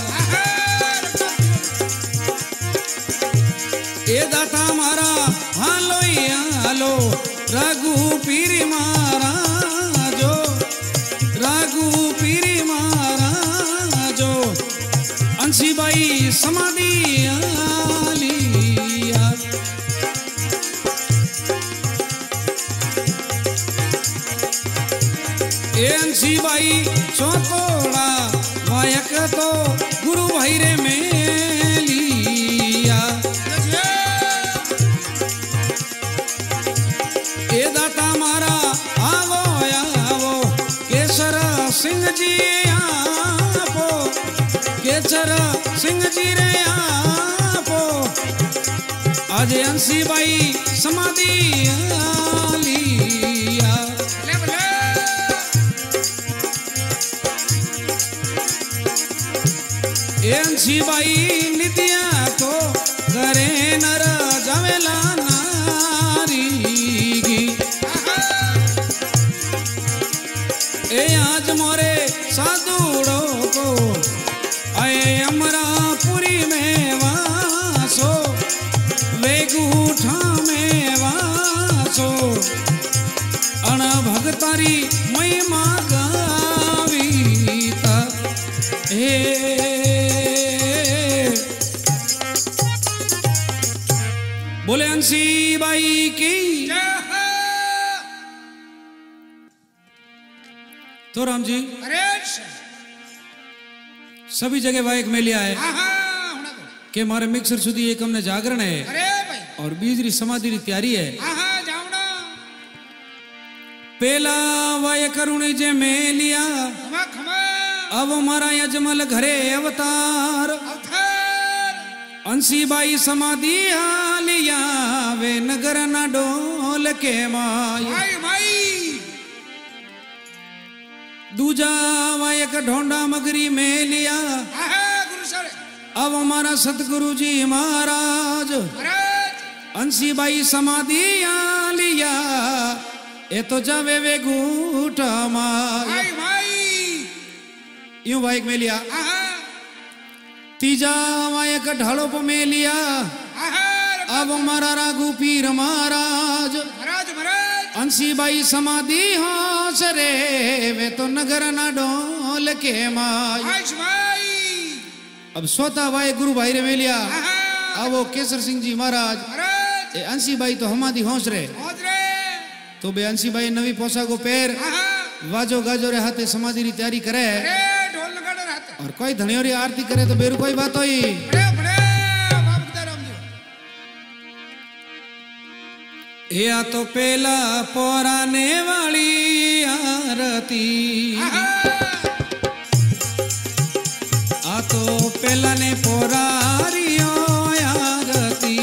ए दाता मारा हालो हालो राघु पीरी महाराजो राघु पीरी महाराजो अंशी बाई समाधि लिया अंशी बाई चौथोड़ा वायक तो गुरु भाईरे में लिया ए दाता मारा आवो आवो केसर सिंह जी आपो केसर सिंह जी रे आपो आज अंशी बाई समाधि लिया अंशी बाई नित्या तो करे नर जवेला नारी ए आज मोरे साधुड़ो को आए अमरापुरी में वासो वेगूठा में वासो अण भगतारी महिमा गावीता हे बोले अंशी बाई की तो राम जी अरे सभी जगह वायक में लिया है कि हमारे मिक्सर सुधी एक हमने जागरण है अरे भाई और बीजरी समाधि की तैयारी है पेला वायक रुणी जे में लिया अब हमारा यजमल घरे अवतार अंशी बाई समाधि लिया वे नगर न डोल के माई दूजा वायक ढोंडा मगरी में लिया अब हमारा सतगुरु जी महाराज अंशी बाई समाधि लिया ये तो जावे वे घूटा माई यूं वायक में लिया तीजा वायक ढालोप में लिया अब हमारा राघु पीर महाराज अंशी बाई समाधि होश रे वे तो नगर न डोल के माई अब सोता वाय गुरु भाई रे में लिया आवो केसर सिंह जी महाराज महाराज ए अंशी बाई तो हमारी होश रे पहुंच रे तो बे अंशी बाई नवी पोशाको पैर आहा वाजो गाजो रे हाथे समाधि री तैयारी करे अरे ढोल लगाड़े रहते और कोई धनियो री आरती करे तो बेरु कोई बात होई बड़े बड़े बाप सीताराम जी या तो पेला पोराने वाली आरती आहा आ तो पेला ने पोरारियो आरती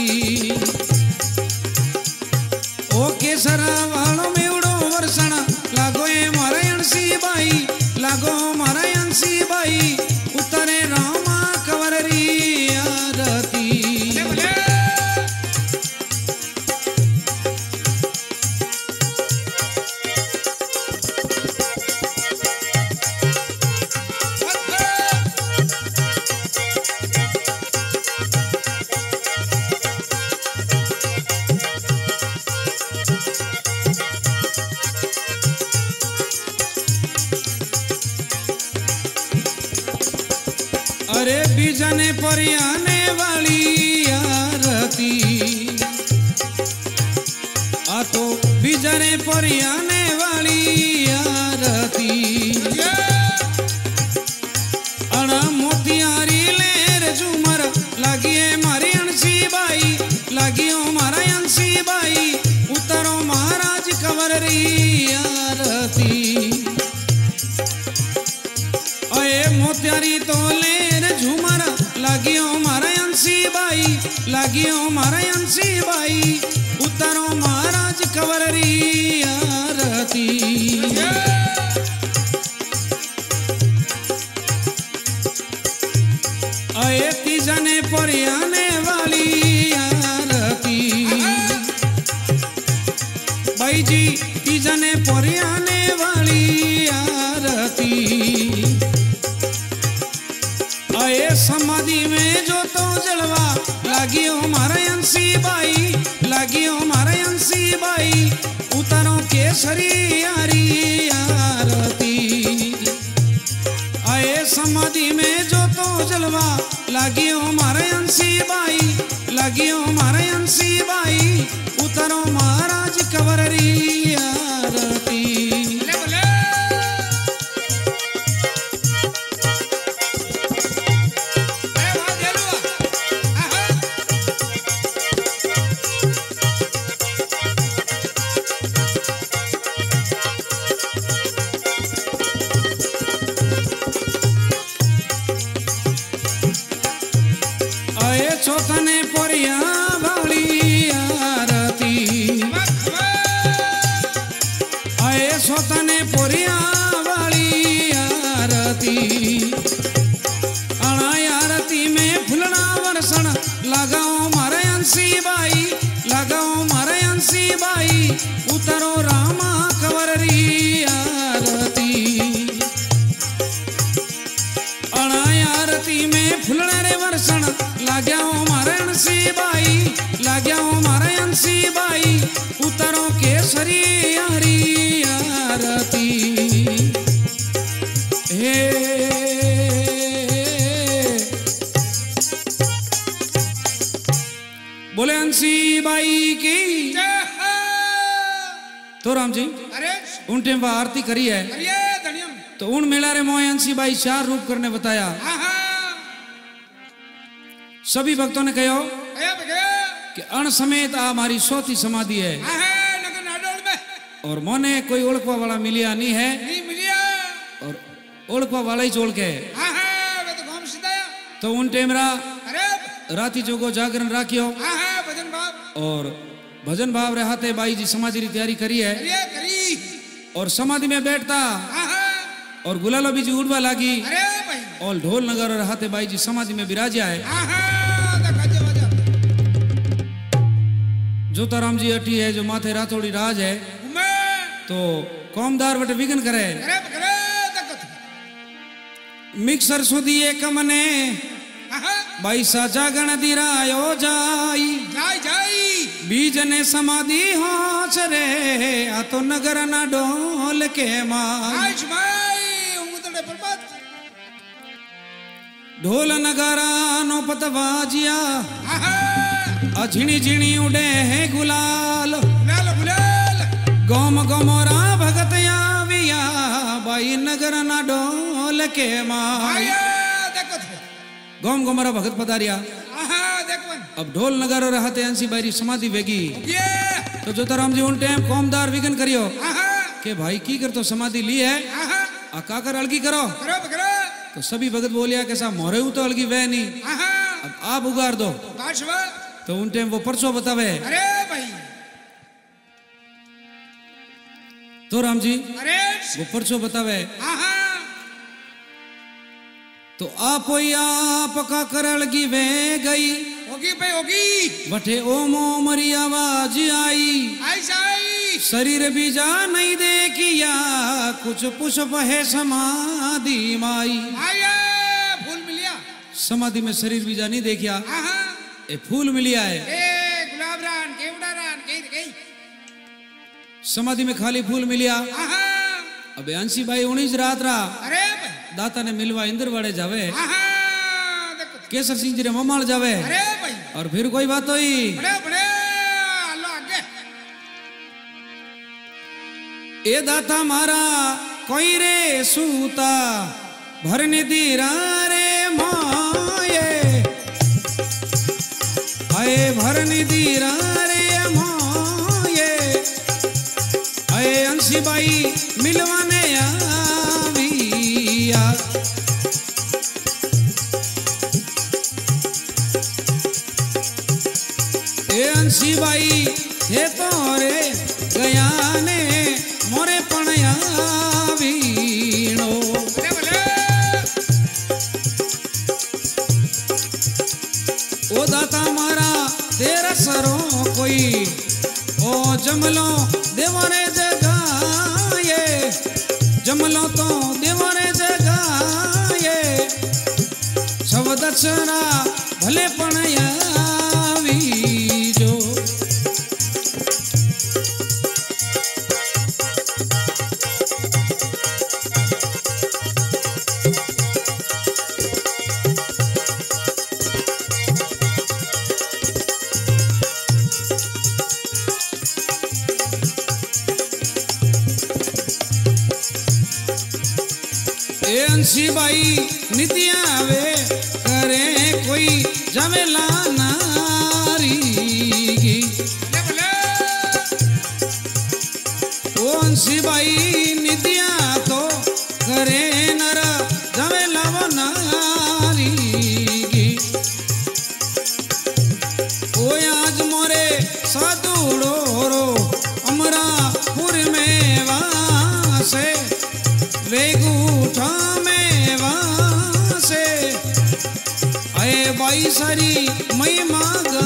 ओ केसरा वालो में उड़ो वर्षण लागो ए मारे अंशी बाई लागो मारे अंशी बाई उतरे रामा कंवरी आरती बड़े बड़े अरे बीजने परियाने वाली आरती आ तो बीजने परियाने वाली आरती अणा मोतियारी लेर झूमर लागिए मारी अंशी बाई लागियो मारा अंशी बाई उतरो महाराज कंवरी आरती ओए मोतियारी तो लेर झूमर लागियो मारा अंशी बाई लागियो मारा अंशी बाई उतरो महाराज कंवरी आरती ओए तीजने परियाने वाली आरती भाई जी तीजने परियाने वाली आरती आए समाधि में जो तो जलवा लागियो मारा अंशी बाई लागियो मारा अंशी बाई उतरो केसरी यारी आरती आए समाधि में जो तो जलवा लागियो मारा अंशी बाई लागियो मारा अंशी बाई उतरो महाराज कंवरी आरती बड़े बड़े अरे वाह देलुआ आहा आए चौथने परिया वाली आरती आए चौथने परिया वाली आरती अणा आरती में फुलना वर्षण लगाओ मारे अंशी बाई लगाओ मारे अंशी बाई उतरो रामा कंवरी आरती अणा आरती में फुलने रे वर्षण लाग्या मारे अंशी बाई लाग्या मारे अंशी बाई उतरो केसरी यारी आरती हे बोले अंशी बाई की जय हो तो राम जी अरे उन टाइम वह आरती करी है करिए धनियम तो उन मेला रे मोह अंशी बाई चार रूप करने बताया आहा सभी भक्तों ने कहो गया गया कि अण समेत आ हमारी सोती समाधि है आहा नगर नाडोल में और मोने कोई ओळखवा वाला मिलिया नहीं है नहीं मिलिया और ओळखवा वाला ही चोल के आहा वे तो गांव सिदाया तो उन टेमरा अरे राती जोगो जागरण राखियो आहा भजन बाप और भजन भाव रे हाथे बाई जी समाधि की तैयारी करी है करिए करी और समाधि में बैठता आहा और गुलालो बीजी उड़वा लागी अरे भाई और ढोल नगर और हाथे बाई जी समाधि में विराजा है आहा तो गजे वजा जोताराम जी अटी है जो माथे रातोड़ी राज है घूमे तो कौमदार वटे विघन करे अरे करे तकत मिक्सर सुदिए कमने आहा बाईसा जागण दिरायो जाई जाई जाई बीज ने समाधि होच रे आ तो नगर ना डोल के माई आइश भाई उंगतड़े पर बात ढोल नगारा नो पतवाजिया आहा अझिणी झिणी उड़े है गुलाल गुलाल गुलाल गोम गोमोरा भगत आविया बाई नगर ना ढोल के माय आया देखो थे गोम गोमोरा भगत पधारिया आहा देखो अब ढोल नगारो रहते अंसी बाई समाधि वेगी ये तो जोताराम जी उन टाइम कौमदार विघन करियो आहा के भाई की कर तो समाधि ली है आहा आ काकर अलगी करो करो करो तो सभी भगत बोलिया कैसा मोरे तो अलगी वह नहीं आहा अब आप उगार दो बाशवा तो उन टाइम वो परसों बतावे अरे भाई तो राम जी अरे वो परसों बतावे आहा तो आप आप का करलगी वे गई होगी भाई होगी वठे ओमो मरी आवाज आई आई साई शरीर बीजा नहीं देखिया कुछ पुष्प है समाधि माई आया फूल मिलिया समाधि में शरीर बीजा नहीं देखिया आहा ए फूल मिलिया है ए गुलाब रान केवड़ा रान कहीं कहीं समाधि में खाली फूल मिलिया आहा अब अंशी भाई उन्नीस रात रहा अरे भाई दाता ने मिलवा इंद्र वाड़े जावे आहा देखो केसर सिंह जी रे ममाल जावे अरे भाई और फिर कोई बात हुई बड़े बड़े अल्लाह आगे ए दाता मारा कोई रे सूता भरने दीरा रे माये आए भरने दीरा रे माये आए अंशी बाई मिलवाने आविया ए अंशी बाई हे तोरे गया ने मोरे पणया वीणो बड़े बड़े ओ दाता मारा तेरा सरो कोई ओ जमलो देवरे जगाए जमलो तो देवरे जगाए सब दक्षरा भले पणया वीजो अंशी बाई नितिया वे करे कोई जमेला नारी की बड़े ओ अंशी बाई नितिया तो करे नर जमेला वो नारी की ओ आज मोरे साधुड़ो रो अमरापुर में वासे वेगूठा में वासे आए बाई सारी महिमा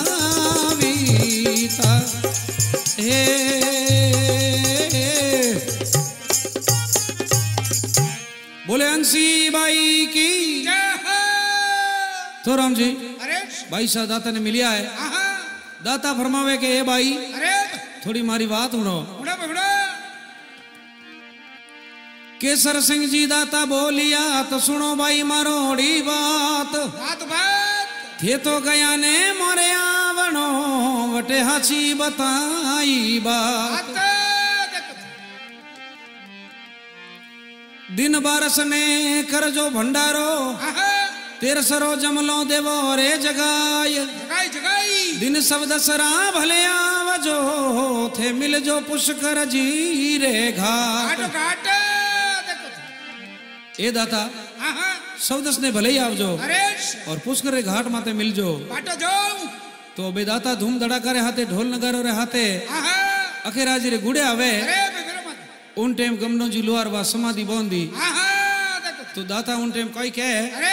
गावीता हे बोले अंशी बाई की जय हो तो राम जी अरे भाई साहब दाता ने मिलिया है आहा दाता फरमावे के ए भाई अरे थोड़ी मारी बात सुनो बड़ा बड़ा केसर सिंह जी दाता बोलिया तो सुनो भाई मारोड़ी बात बात बात थे तो गया ने मोरे आवणो वटे हाची बताई बात बात देखो दिन बारस ने कर जो भंडारो आहा तेरसरो जमलो देवो रे जगाय जगाई जगाई दिन सब दसरा भले आवजो थे मिल जो पुष्कर जी रे घाट काटो काट देखो ए दाता आहा सब दस ने भले ही आवजो अरे और पुष्कर रे घाट माते मिल जो काटो जाओ तो बेदाता धूम धड़ाका रे हाथे ढोल नगारो रे हाथे आहा अखेरा जी रे गुड़े आवे अरे बेरा मत उन टाइम गमनो जी लोहार वा समाधि बोंदी आहा देखो तो दाता उन टाइम कोई कहे अरे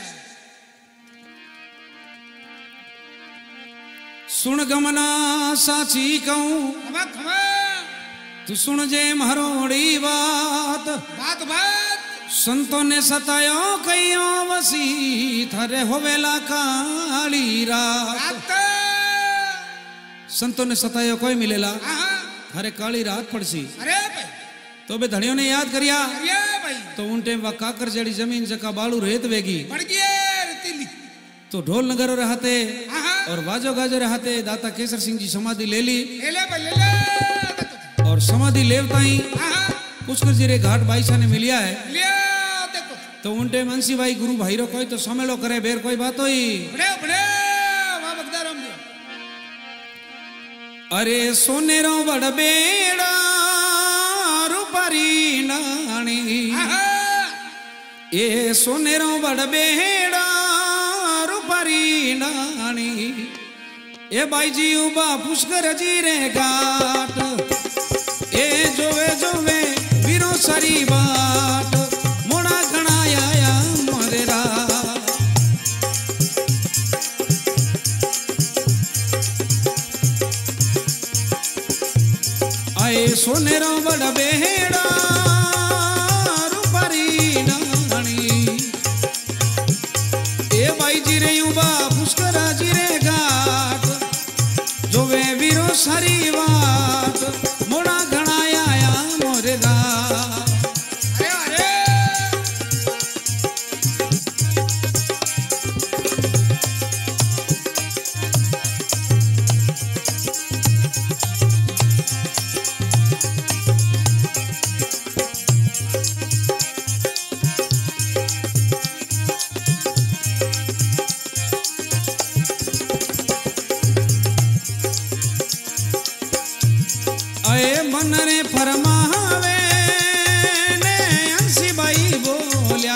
सुन गमना साची कहूं खमा खमा तू सुन जे मारोड़ी बात बात बात संतों ने सतायो कईयो वसी थारे होवेला काली रात रात संतों ने सतायो कोई मिलेला आहा थारे काली रात पड़सी अरे भाई तो बे धनियों ने याद करिया अरे भाई तो उन टाइम वा काकर जड़ी जमीन जका बालू रेत वेगी बढ़ गया तो ढोल नगर रहते हाँ और बाजो गाजो रहते दाता केसर सिंह जी समाधि ले ली ले ले भाई ले ले देखो और समाधि लेवता ही हाँ पुष्कर जी रे घाट बाईसा ने मिलिया है लिया देखो तो उनटे मनसी भाई गुरु भाई रो कोई तो समेलो करे बेर कोई बात होई बड़े बड़े वाह बगदार हम दियो अरे सोनेरो बड़ बेड़ा रूपारी नानी हाँ ये सोनेरो बड़ बेड़ा रूपारी नानी ये बाई जी उबा पुष्कर जी रे घाट ए जोवे जोवे वीरो सारी बाट मोड़ा गणाया मोरेरा आए सोनेरो बड़ बेड़ा रूपारी नानी ए बाई जी रे उबा पुष्कर जी रे घाट जोवे वीरो सारी बाट मोड़ा गणाया मोरेरा अरे अरे अये मन रे फरमावे ने अंशी बाई बोलिया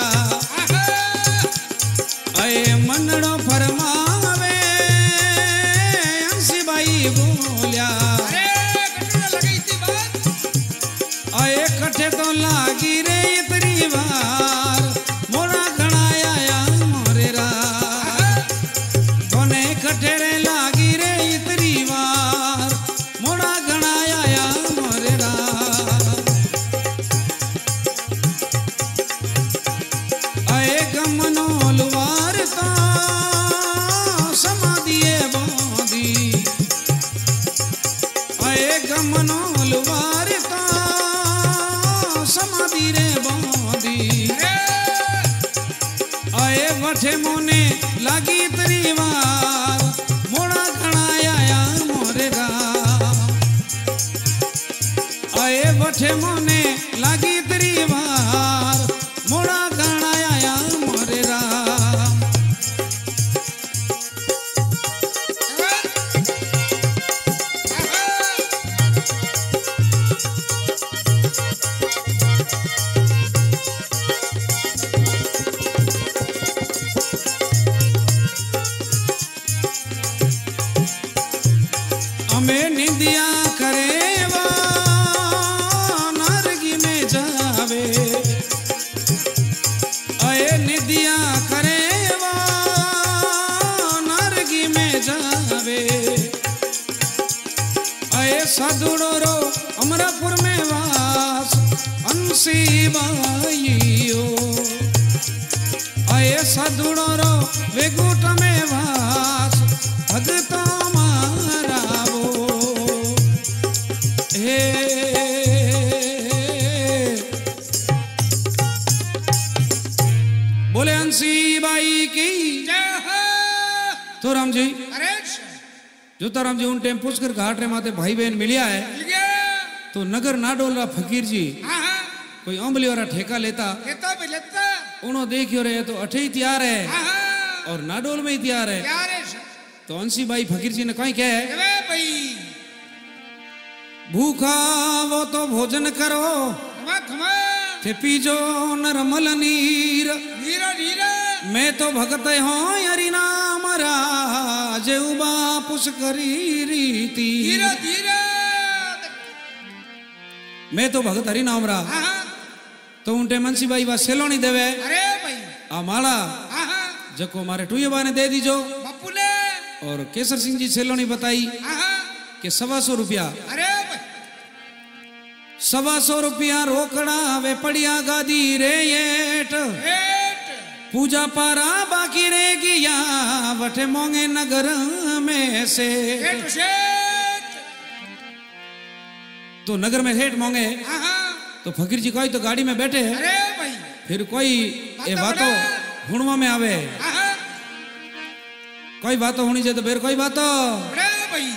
अये मनड़ो फरमावे अंशी बाई बोलिया अरे कटने लगी थी बात अये कठे तो लागी रे इतनी बार मोड़ा गणाया मोरेरा कोने कठे रे लागी रे इतनी बार मोड़ा गणाया मोरेरा अये गमनो लुवार तो समाधिए बांधी अये गमनो लुवार तो समाधि रे बांधी अये वठे मोने लागी तरीवार मोड़ा गणाया मोरेरा अये वठे मोने लागी तरीवार मोड़ा गणाया मोरेरा हमें निंदिया करे वो नारगी में जावे अये निंदिया करे वो नारगी में जावे अये साधुड़ो रो अमरापुर में वास अंशी बाईयो अये साधुड़ो रो वेगुट में वास भगतो मारा वो हे बोले अंशी बाई की जय हो तो राम जी अरे जो तो राम जी उन टाइम पुष्कर घाट रे माते भाई बहन मिलिया है मिल गया तो नगर नाडोल रा फकीर जी हाँ हाँ कोई अम्बली वाला ठेका लेता लेता भी लेता उनो देखियो रहे तो अठे ही तैयार है हाँ हाँ और नाडोल में ही तैयार है यार है तो अंशी बाई फकीर जी ने कहीं कहे अरे भाई भूखा वो तो भोजन करो थमा थमा थे पीजो नरमल नीर नीरा नीरा मैं तो भगत हो हरि नाम राज उबा पुष्करी रीति नीरा नीरा मैं तो भगत हरि नाम रा हाँ हाँ तो उनटे मनसी बाई बा सेलोनी देवे अरे भाई आ माला हाँ हाँ जको मारे टुयबा ने दे दीजो बापू ने और केसर सिंह जी सेलोनी बताई हाँ हाँ कि सवा सौ रुपया अरे भाई सवा सौ रुपया रोकड़ा वे पड़िया गादी रे येट हेट पूजा पारा बाकी रे गिया वठे मोंगे नगर में से हेट शेट तो नगर में हेठ मोंगे हाँ हाँ तो फकीर जी कोई तो गाड़ी में बैठे है अरे भाई फिर कोई ये बातों हुणवा में आवे हाँ हाँ कोई बात होनी चाहिए तो फिर कोई बात बड़े भाई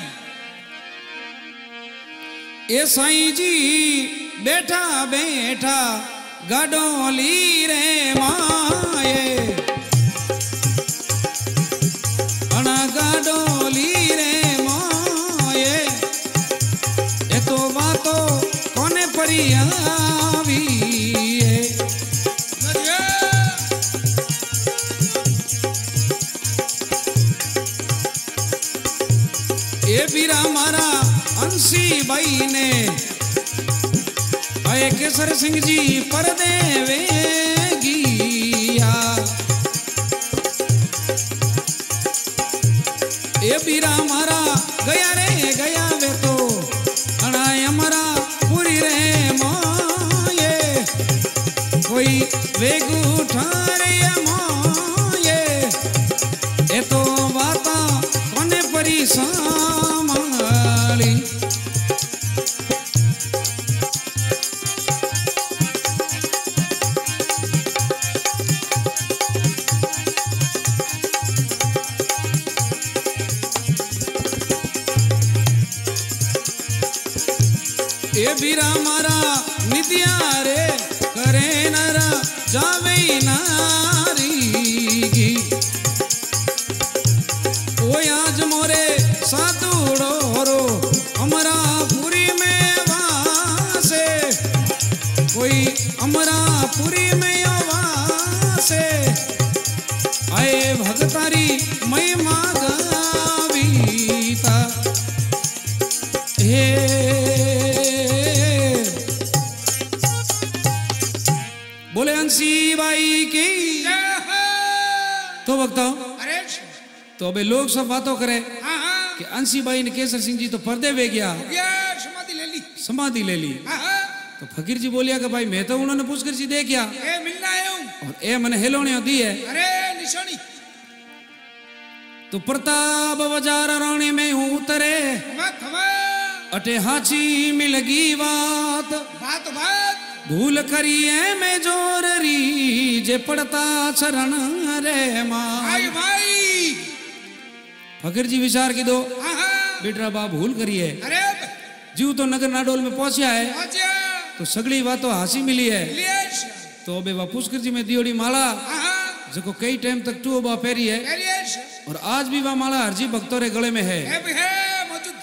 ए साईं जी बैठा बैठा गाडोली रे माए अना गाडोली रे माए ए तो बातो कोने परियावी ए बीरा मारा अंशी बाई ने आए केसर सिंह जी परदे वेगिया ए बीरा मारा गया रे गया वे तो अनाय हमारा पूरी रे माये कोई वेगू ठारे माये ए तो बाता कोने परेशान ए बीरा मारा नित्या रे करे नरा जावे नारी ओ आज मोरे सातुड़ो रो अमरा पुरी में वासे कोई अमरा पुरी में वासे आए भगतारी महिमा गावीता हे बोले अंशी बाई की तो वक्त अरे तो अबे लोग सब बातों करे हाँ हाँ कि अंशी बाई ने केसर सिंह जी तो पर्दे वे गया ये समाधि ले ली समाधि ले ली हाँ हाँ तो फकीर जी बोलिया कि भाई मैं तो उन्होंने पूछ कर जी दे क्या ए मिलना आया हूँ और ए मैंने हेलोने दी है अरे निशानी तो प्रताप बाजार रानी में हूँ उतरे मत थमा अटे हाची मिलगी बात बात बात भूल करिए मैं जोर री जे पड़ता चरण रे माँ भाई भाई फकीर जी विचार की दो हाँ हाँ बेटा बा भूल करिए अरे जीव तो नगर नाडोल में पहुंचा है अच्छा तो सगड़ी बात तो हासी मिली है लिएश तो अबे बा पुष्कर जी में दियोड़ी माला हाँ हाँ जो कई टाइम तक टू बा फेरी है लिएश और आज भी वह माला हरजी भक्तों रे गले में है है भी है मौजूद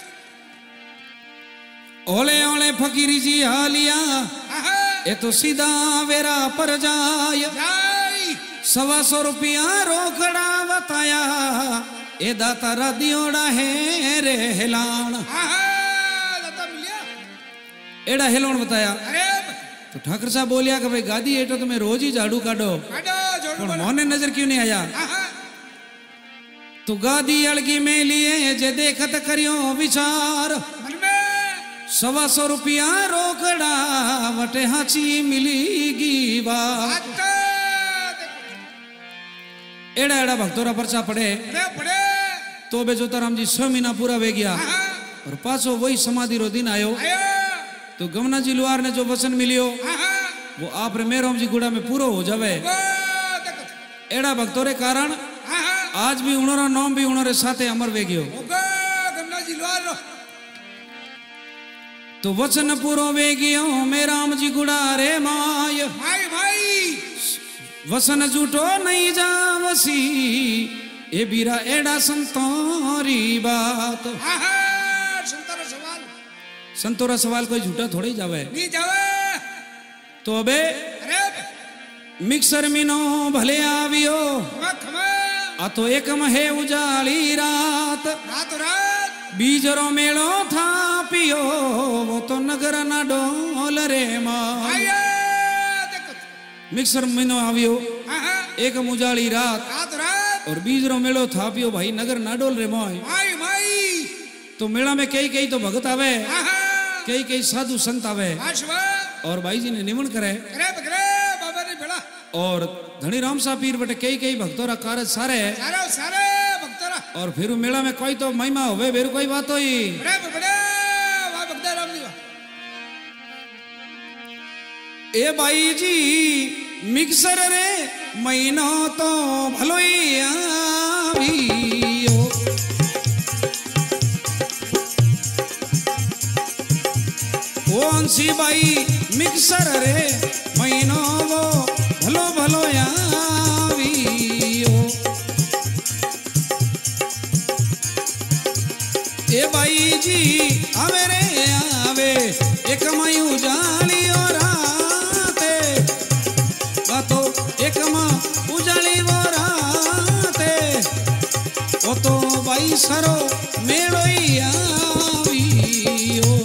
ओले ओले फकीरी जी हालिया हाँ हाँ ये तो सीधा वेरा पर जाय जाई सवा सौ रुपया रोकड़ा बताया ए दाता रा दियोड़ा है रे हेलान हाँ हाँ दाता मिलिया एड़ा हेलोन बताया अरे तो ठाकर साहब बोलिया कि भाई गादी एटो तो मैं रोज ही झाड़ू काटो काटो जोड़ पर मोने नजर क्यों नहीं आया हाँ हाँ तो गादी अड़गी में लिए जे देखत करियो विचार मन में सवा सौ रुपया रोकड़ा वटे हाची मिलीगी बात आता एड़ा एड़ा भक्तोरा पर्चा पड़े पड़े पड़े तो बे जोता राम जी छह महीना पूरा वे गया हाँ हाँ और पाछो वही समाधि रो दिन आयो आयो तो गमना जी लुहार ने जो वचन मिलियो हाँ हाँ वो आप रे मेरोम जी गुड़ा में पूरो हो जावे वो देखो एड़ा भक्तोरे कारण हाँ हाँ आज भी उणोरा नाम भी उणोरे साथे अमर वे गयो होगा गन्ना जी लुआर रो तो वचन पूरो वे गयो मेराम जी गुड़ा रे माय भाई भाई वसन झूठो नहीं जावसी ए बीरा एड़ा संतोरी बात हाँ हाँ संतारा सवाल संतोरा सवाल कोई झूठा थोड़ी जावे नहीं जावे तो अबे अरे मिक्सर मिनो भले आवियो खमा खमा आ तो एकम है उजाली रात रात रात बीजरो मेलो था पियो वो तो नगर ना डोल रे माँ आया देखो मिक्सर मिनो आवियो हाँ हाँ एकम उजाली रात रात रात और बीजरो मेलो था पियो भाई नगर ना डोल रे माँ भाई भाई तो मेला में कई कई तो भगत आवे हाँ हाँ कई कई साधु संत आवे आशवा और भाई जी ने निमन करे करे बकरे बाबा ने बेड़ा और धनी राम सा पीर बटे कई कई भक्तों रा कार्य सारे सारे सारे भक्तरा और फिर मेला में कोई तो महिमा होवे फिर कोई बात होई अरे बकरे वाह भक्ता राम जी वाह ए भाई जी मिक्सर रे महीनो तो भलोई आवियो ओंसी बाई मिक्सर रे महीनो वो भलो भलो आवियो ए बाई जी आवे रे आवे एक मई उजाली और राते बातो एक माँ उजाली वो राते ओ तो बाई सरो मेलो ही आवियो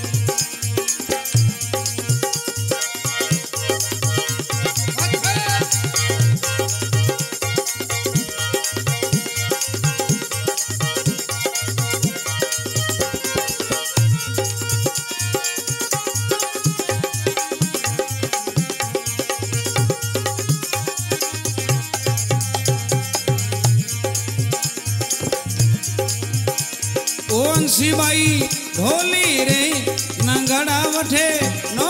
ओंसी बाई ढोली रे नंगड़ा वठे नो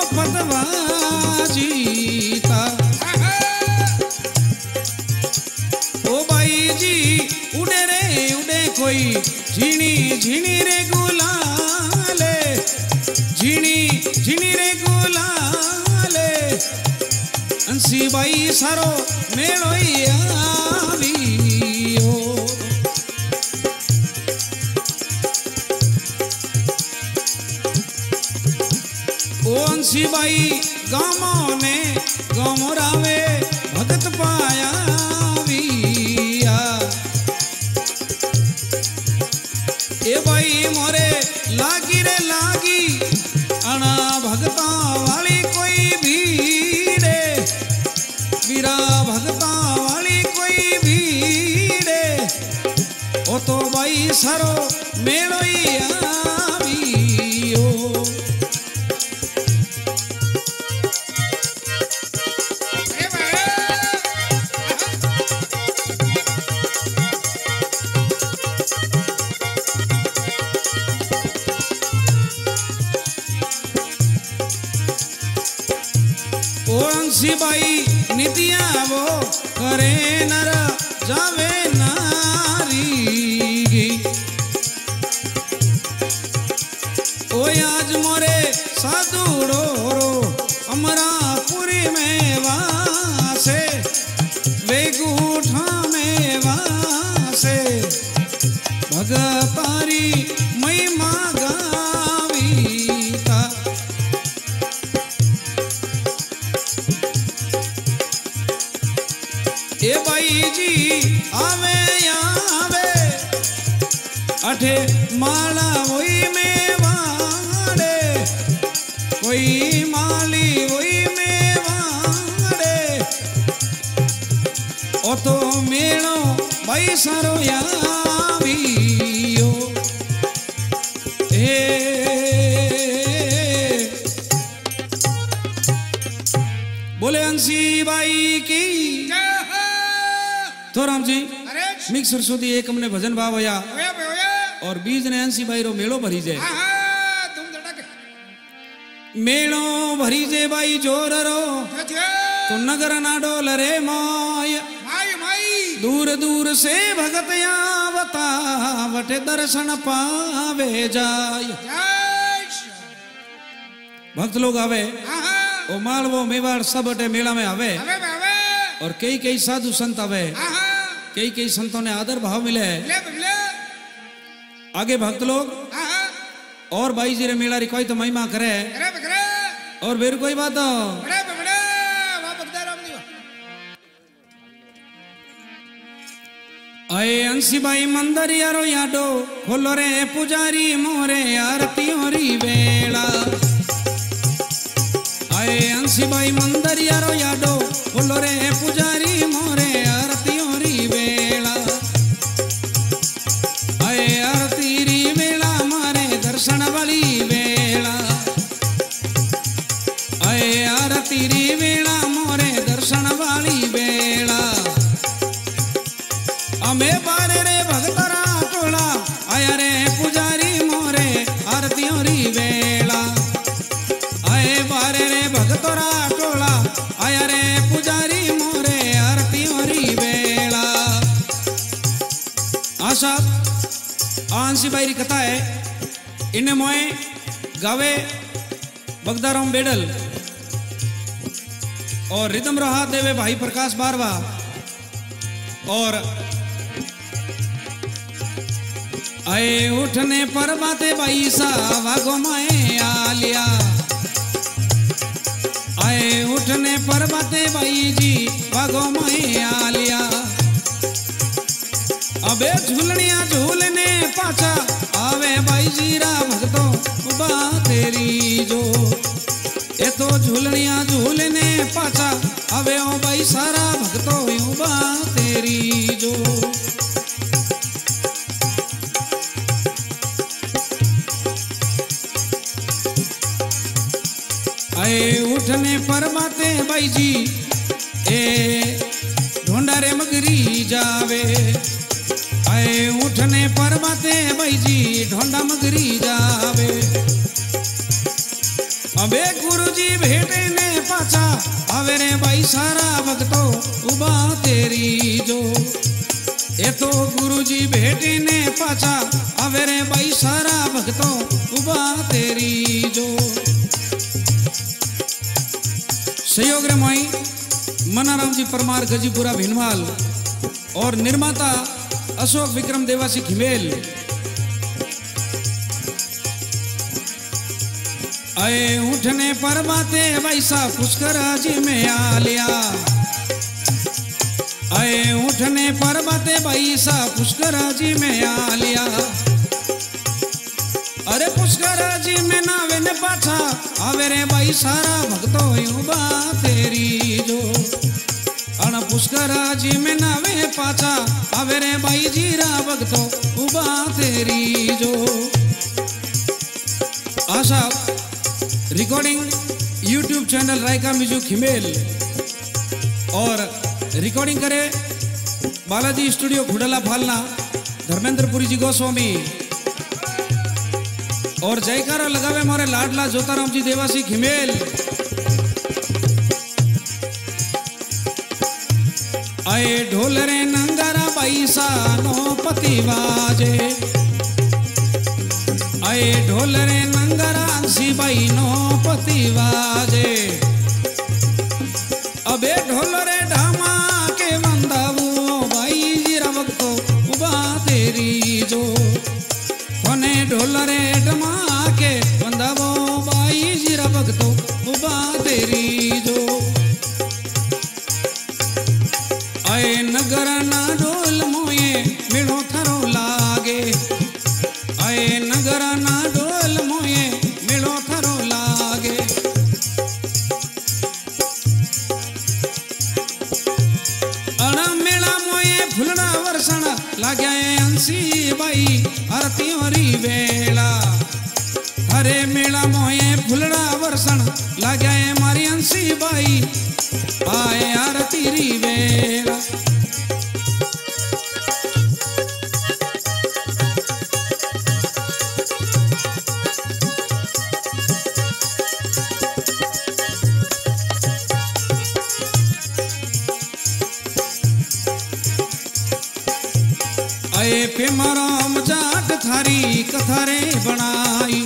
पतवाजीता ओ बाई जी उड़े रे उड़े कोई झीनी झीनी रे गुलाले झीनी झीनी रे गुलाले अंसी बाई सारो मेलो आवियो ओंसी बाई गामों ने गमोरावे भगत पाया विया ए बाई मोरे लागी रे लागी अना भगता वाली कोई भीड़े बीरा भगता वाली कोई भीड़े ओ तो बाई सरो मेलो ही आवियो ओंसी बाई नितिया वो करे नर जावे नारी ओ आज मोरे साधुड़ो रो अमरापुरी में वासे वेगूठा में वासे भगतारी महिमा गावीता ए बाई जी आवे आवे अठे माला वही में वाड़े कोई माली वही में वाड़े ओ तो मेलो बाई सारो आवियो ए बोले अंसी बाई की तो राम जी मिक्सर सुधी एक हमने भजन भाव आया और बीज ने अंसी भाई रो मेलो भरी जाए मेलो भरी जे भाई जोर रो तो नगर ना डोल रे माय दूर दूर से भगत आवता वटे दर्शन पावे जाय भक्त लोग आवे ओ मालवो मेवाड़ सब अटे मेला में आवे और कई कई साधु संत आवे कई कई संतों ने आदर भाव मिले आगे भक्त लोग और बाई जी रे मेला री कोई तो महिमा करे और बेर कोई बात आए अंसी बाई मंदिर यारो याडो खोलो रे पुजारी मोरे आरती होरी वेला आए अंसी बाई मंदिर यारो याडो खोलो रे पुजारी मोरे आरती होरी वेला आए आरती री वेला मारे दर्शन वाली वेला आए आरती री वेला मोरे दर्शन वाली वेला अमे बारे रे भगतरा टोला आया रे पुजारी मोरे आरती होरी वेला आए बारे रे भगतरा टोला आया रे पुजारी मोरे आरती होरी वेला आशा आंसी बाई री कथा है इन मोए गावे बगदाराम बेडल और रिदम रहा देवे भाई प्रकाश बारवा और आए उठने पर बाते भाई सा वागो माए आलिया आए उठने पर बाते भाई जी वागो माए आलिया अबे झूलनिया झूलने पाछा आवे भाई जीरा भगतो बा तेरी जो ये तो झूलनिया झूलने पाछा आवे ओ भाई सारा भगतो बा तेरी जो आए उठने पर बाते भाई जी ए ढोंडारे मगरी जावे आए उठने पर बाते भाई जी ढोंडा मगरी जावे अबे गुरुजी भेटे ने पाछा आवे रे भाई सारा भक्तो उबा तेरी जो ये तो गुरुजी भेटे ने पाछा आवे रे भाई सारा भक्तो उबा तेरी जो सहयोग रे माई मनाराम जी परमार गजीपुरा भिनवाल और निर्माता अशोक विक्रम देवासी खिमेल आए उठने पर बाते वैसा पुष्कर जी में आलिया आए उठने पर बाते वैसा पुष्कर जी में आलिया अरे पुष्कर जी में नावे ने पाछा आवे रे भाई सारा भक्तो युवा तेरी जो अण पुष्कर जी में नावे पाछा आवे रे भाई जीरा भक्तो उबा तेरी जो आशा recording YouTube channel Raika music हिमेल और रिकॉर्डिंग करे बालाजी स्टूडियो खुडला फालना धर्मेंद्रपुरी जी गोस्वामी और जयकारा लगावे मारे लाडला जोताराम जी देवासी खिमेल आए ढोल रे नंगारा पैसा नो पति बाजे आए ढोल रे नंगारा अंशी बाई नो पति बाजे अबे ढोल रे ढामा के मंदावो भाई जीरा भक्तो उबा तेरी जो कोने ढोल रे ढमा के मंदावो भाई जीरा भक्तो उबा तेरी जो आए नगर ना ढोल मोये मिलो थरो लागे आए नगर ना ढोल मोये मिलो थरो लागे अड़ा मेला मोये फुलड़ा वर्षण लाग्या अंशी बाई आरती हरी वेला हरे मेला मोये फुलड़ा वर्षण लाग्या मारी अंशी बाई आए आरती री वेला आए पे मराम जाट थारी कथारे बनाई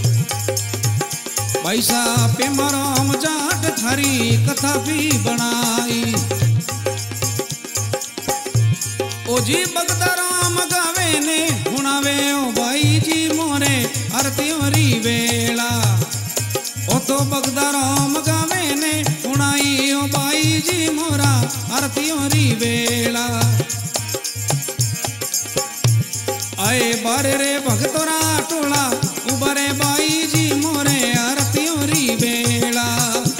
पैसा पे मराम जाट थारी कथा भी बनाई ओ जी बगदाराम गावे ने हुणावे ओ भाई जी मोरे आरती हरी वेला ओ तो बगदाराम गावे ने हुणाई ओ भाई जी मोरा आरती हरी वेला आए बारे रे भगतोरा टोला उबारे बाई जी मोरे आरती हरी वेला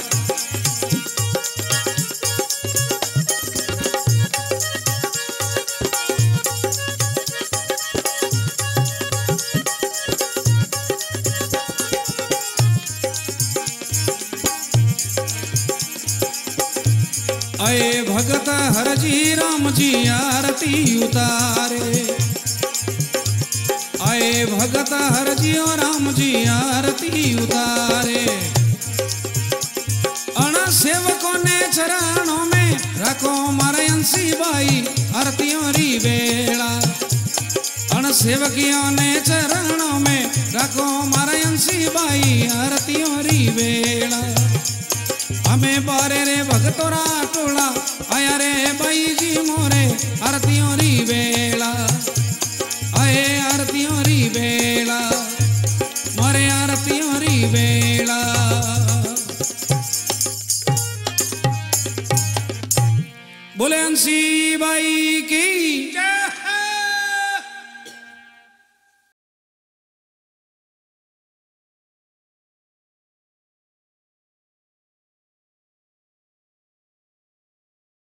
आए भगत हरजी राम जी आरती उतारे आए भगत हरजी और राम जी आरती उतारे अणा सेवकों ने चरणों में रखो मारे अंशी बाई आरती हरी वेला अण अन सेवकियों ने चरणों में रखो मारा अंशी बाई आरतियों री वेला हमें बारे रे भगतोरा टोला आया रे बाई जी मोरे आरतियों री वेला आए आरतियों री वेला मोरे आरतियों री वेला बोले अंशी बाई